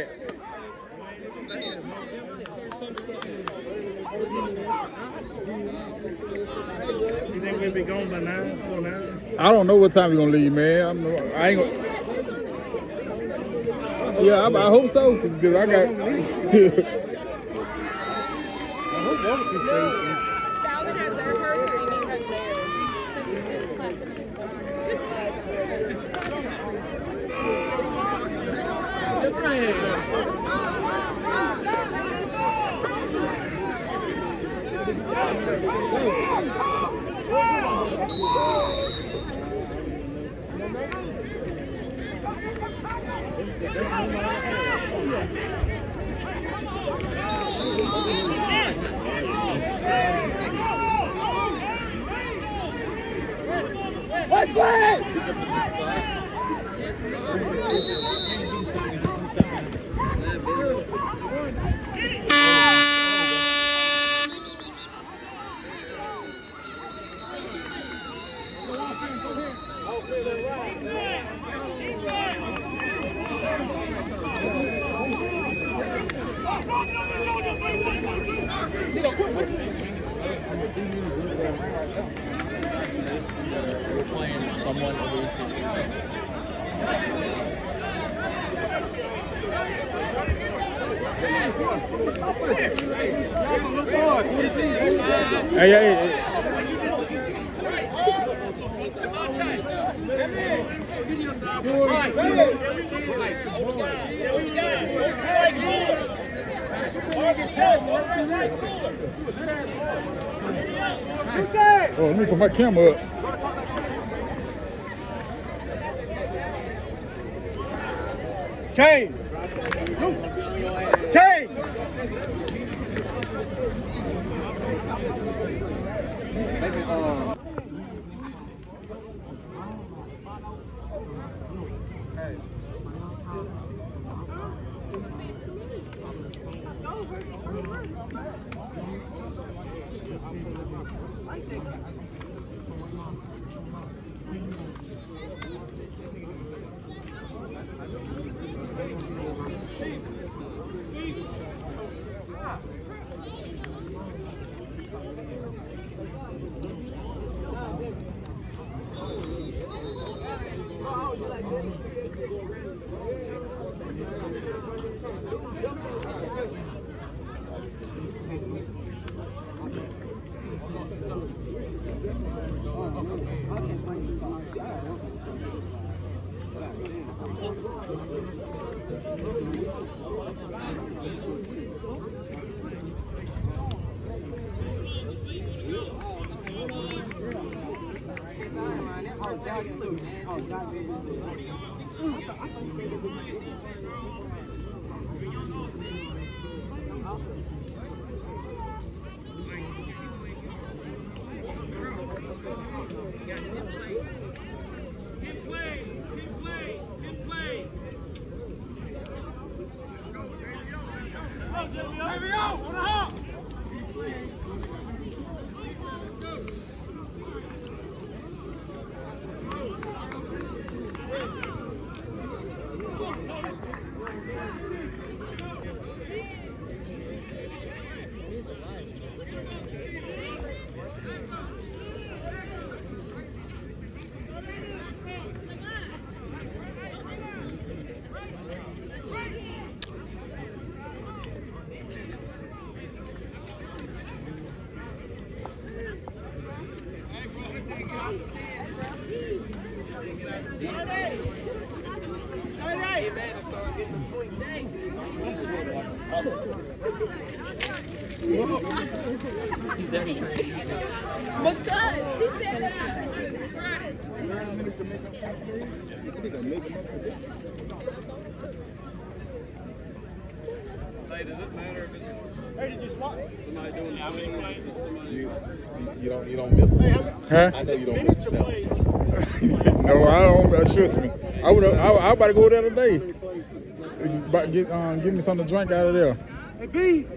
You think we'll be gone by now? Go now? I don't know what time we're gonna leave, man. I'm, I ain't gonna. Yeah, I, I hope so, because I got. I hope one of these things. Salvin has their purse or Amy has theirs. So you just collect them in just us. What's that? Hey, hey, hey. Oh, let me put my camera up. Change! Change! He's definitely trying. Because she said that. Hey, does it matter if it's... Hey, did you swap? Somebody doing the thing? You, you don't you don't miss them. Huh? I know you don't miss them. No, I don't. That trust me. I would. I, I about to go there today. But get um, give me something to drink out of there. Hey, B.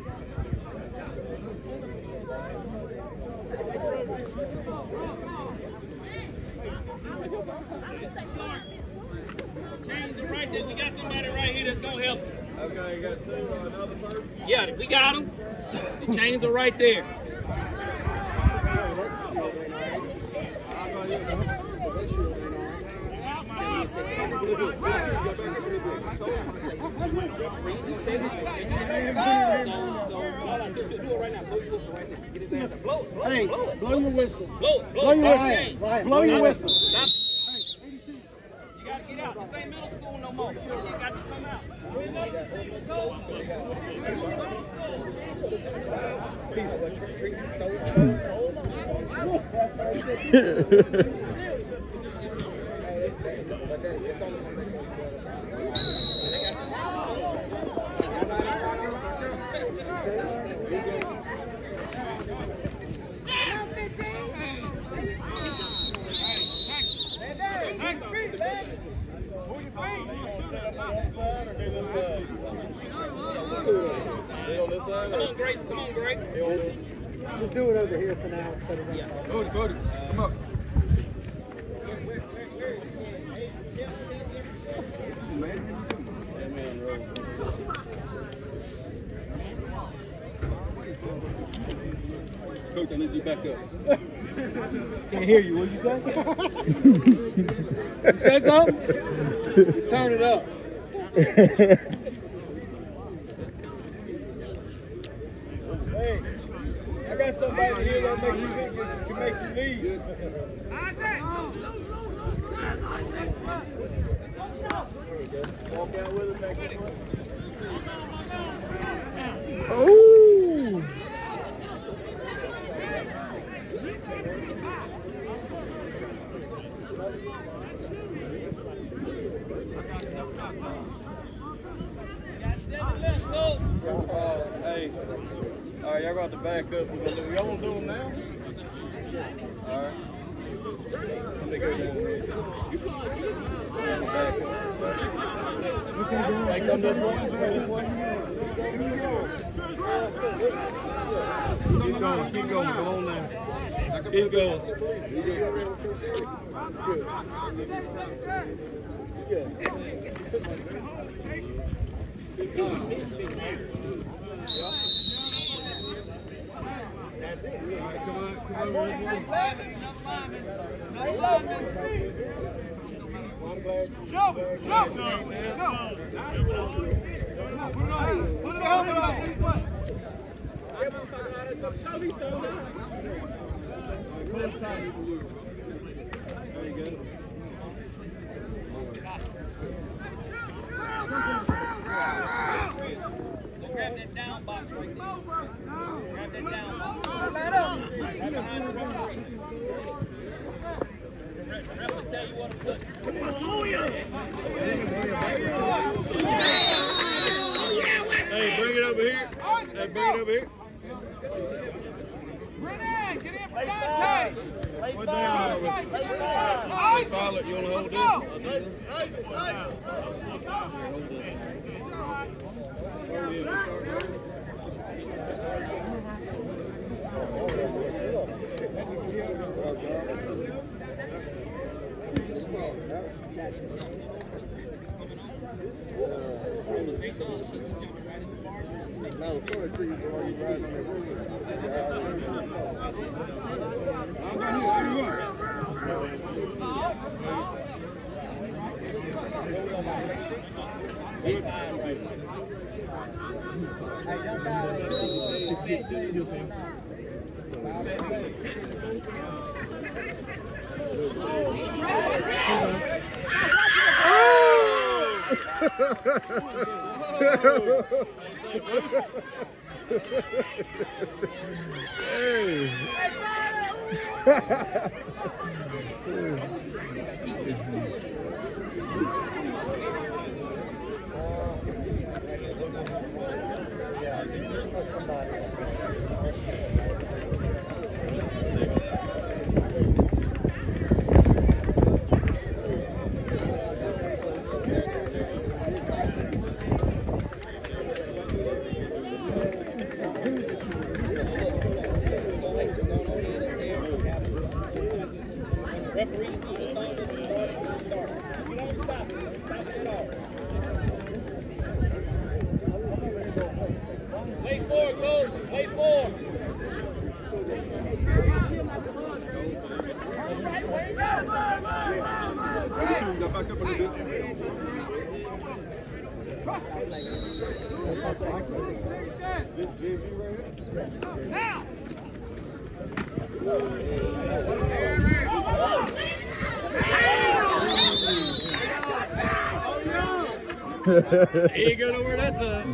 Change it right there. We got somebody right here that's gonna help. Okay, you got two or another person? Yeah, we got them. The chains are right there. Hey, blow your whistle. Blow, blow, Blow your start whistle. saying. Blow your whistle. Stop. You gotta get out. This ain't middle school no more. This shit got to come out. Come on, Greg. Come on, Greg. Just do it over here for now instead of Yeah. Cody, Cody, come up. Coach, I need you back up. Can't hear you. What'd you say? You say something? Turn it up. Hey, I got somebody here that make you can, can make you leave. Walk out with it, back in. Oh. Uh, hey, all right, y'all got to back up. We're gonna do, y'all want to do them now? All right. Let me go down here. And back up. Hey, come this way. Come this way. Keep going. Keep going. Come on now. Keep going. That's it. All right, come on, come on. Shove it, shove it. Let's go. Put it on. Put it on. This way. Shove it, shove it. There you go. Grab that down box right there. Grab that down box. Right up. Right behind the Ref will tell you what to put. Hey, bring it over here. Hey, bring it over here. Brennan, get in for Dante. What down over? Hey, Follow, you want to hold this? Now, the toilet tree, while you riding on that Hey. Wait for it, coach. Wait for it. This J V right here? Now. He ain't got over that time.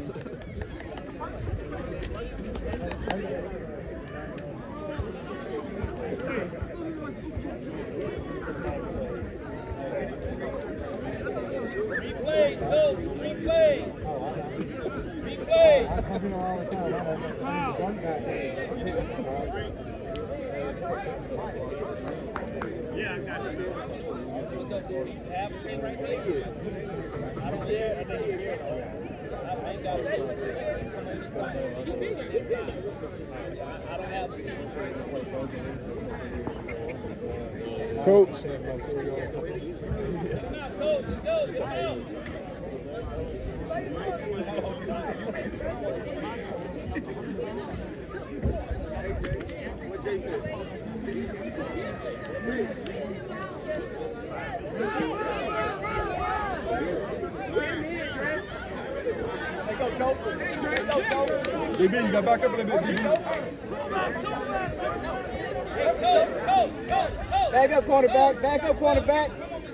Replay, coach. Replay. Replay. I come here all the time. I don't know. Drunk that day. Yeah, I got it. Have a thing right there. I don't care. I think it's here. I ain't got it. I don't have Coach. Come on, coach. Let's go. Get out. D B, you got back up a little bit, D B. Back up, cornerback. Back up, cornerback.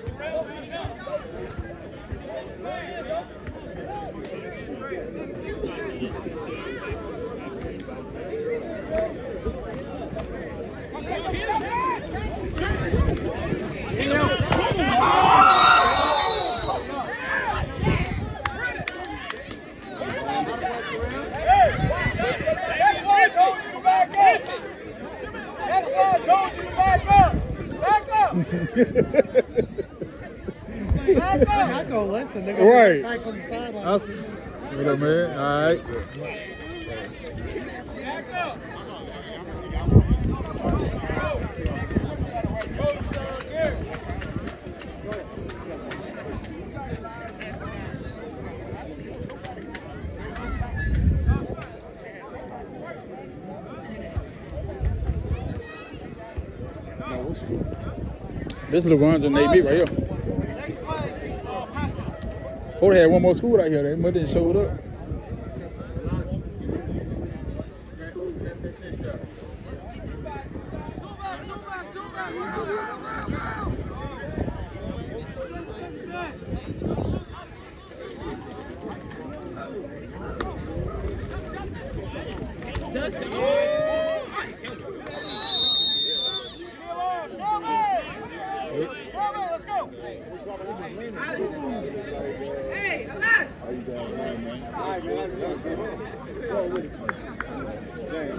I'm not gonna listen. They're gonna Right. be back on the sideline. I'll see. What up, man? All right. This is the ones that they meet right here. Oh, they had one more school out here. They must didn't show it up. roll with it. James.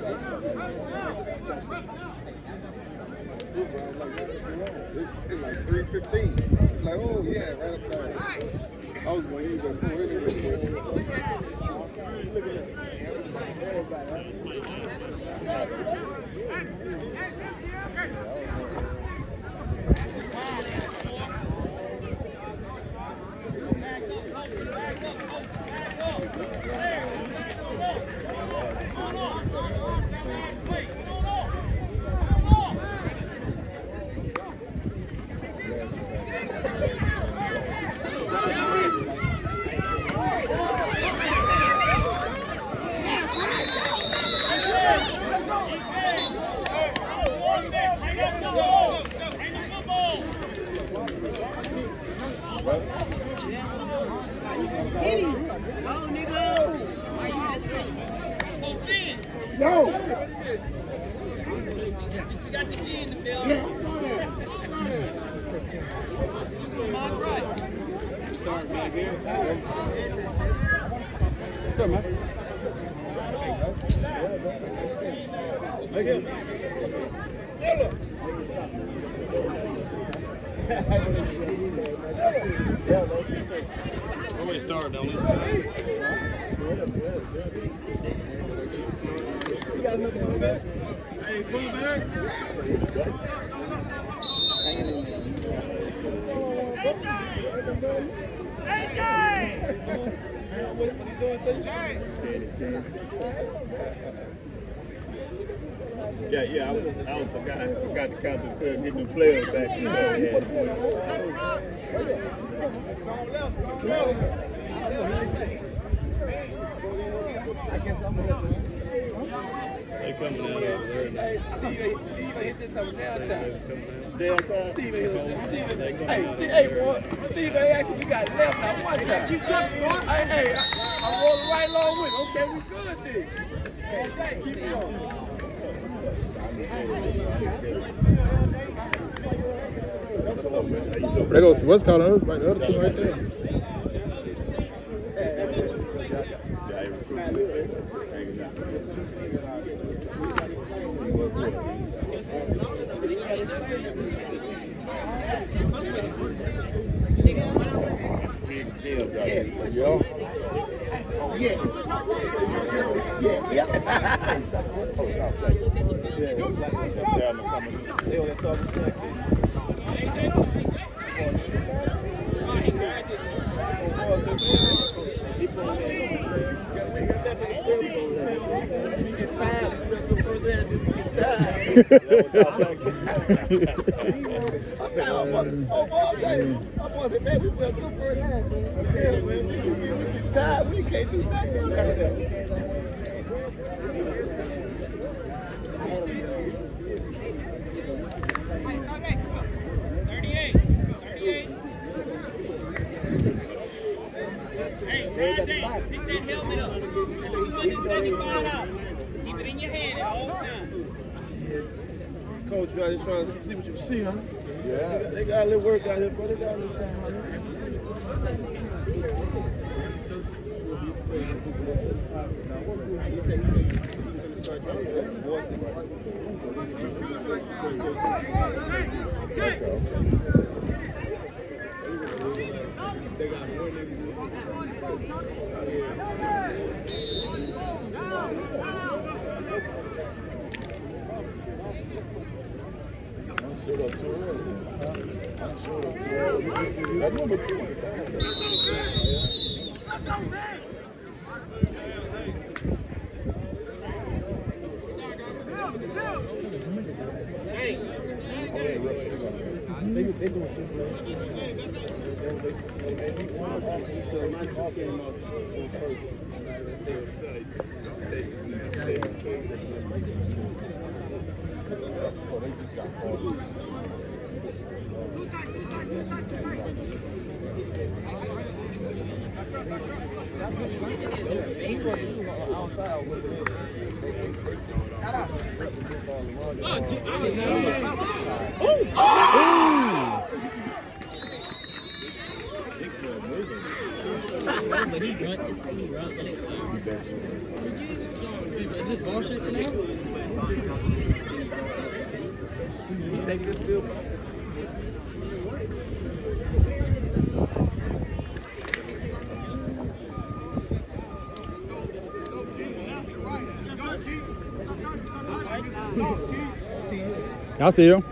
It's like three fifteen. Like, oh yeah, right up there. I was going to eat that food anyway. Look at that. No! You got the G in the building. Mine's right. Start back here. Come on. Make it. Where we start, don't we? Hey, pull back. A J! What are you doing, T J? Yeah, yeah, I, was, I was forgot, I forgot to count the uh, getting the players back. You know, yeah. I guess I'm gonna. They coming out over there now. Steve, Steve hit this number now time. Damn time. Steve hit this. Steve, hey, Steve, hey, boy. Steve, hey, actually, we got left out one time. Hey, hey, I, I'm rolling right along with it. Okay, we good then. Hey, keep it on. There goes what's called the other, right, the other team right there. Yeah. Oh, yeah. Yeah, yeah. They on that top of the we can't do nothing. thirty-eight. thirty-eight. Hey, Brian James, pick that helmet up. That's two hundred seventy-five dollars. Keep it in your hand at all times. Coach, you guys trying to see what you see, huh? Yeah. They got a little work out here, but they got a little something out here. They got one nigga. Showed up too early. I showed up too early. That number two. Let's go, man. Hey. They they doing two plays. So they just got called. Too tight, too tight, too tight, too tight. He's working outside with it. Oh! But he run, he run, but it's Is this bullshit for now? Take this field. Y'all see him?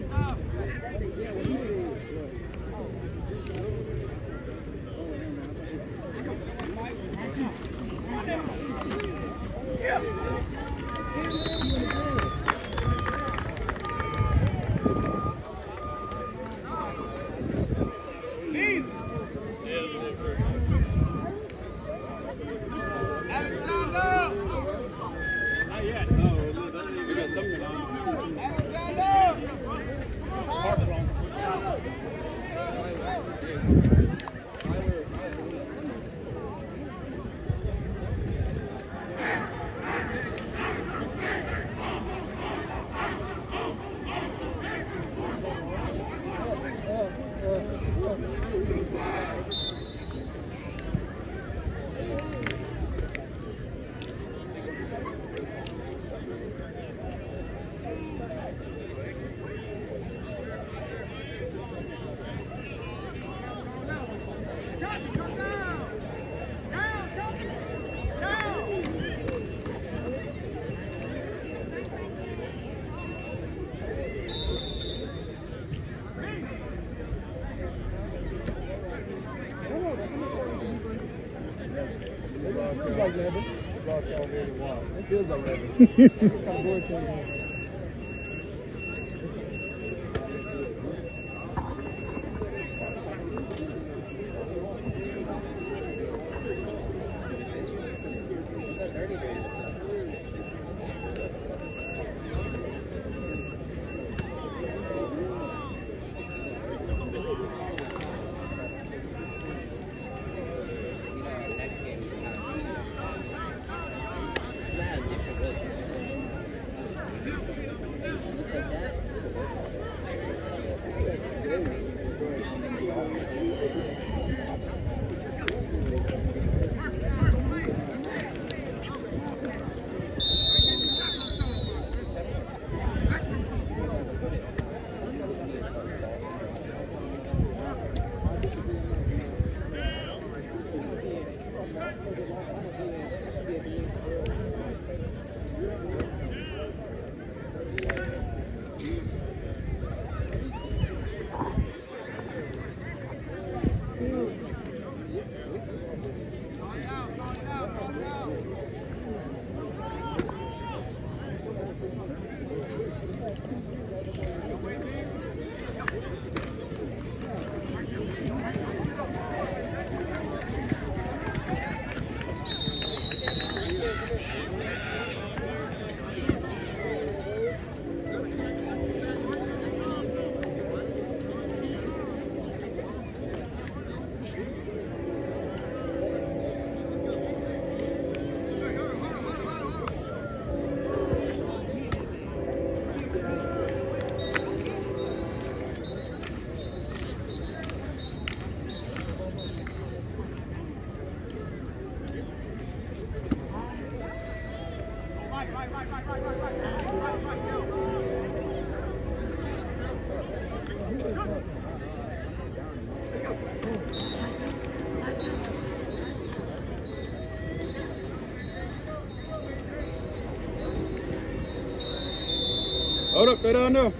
Hold up, stay down there.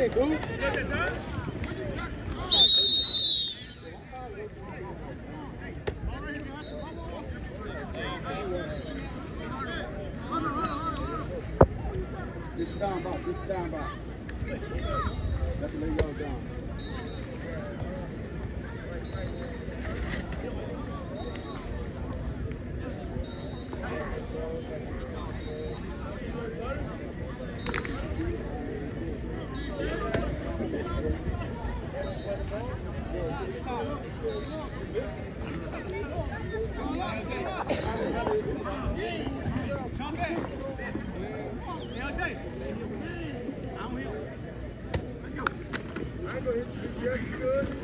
that, dude. Get it down, box. Get it down, box. That's the leg goes down. Let's go.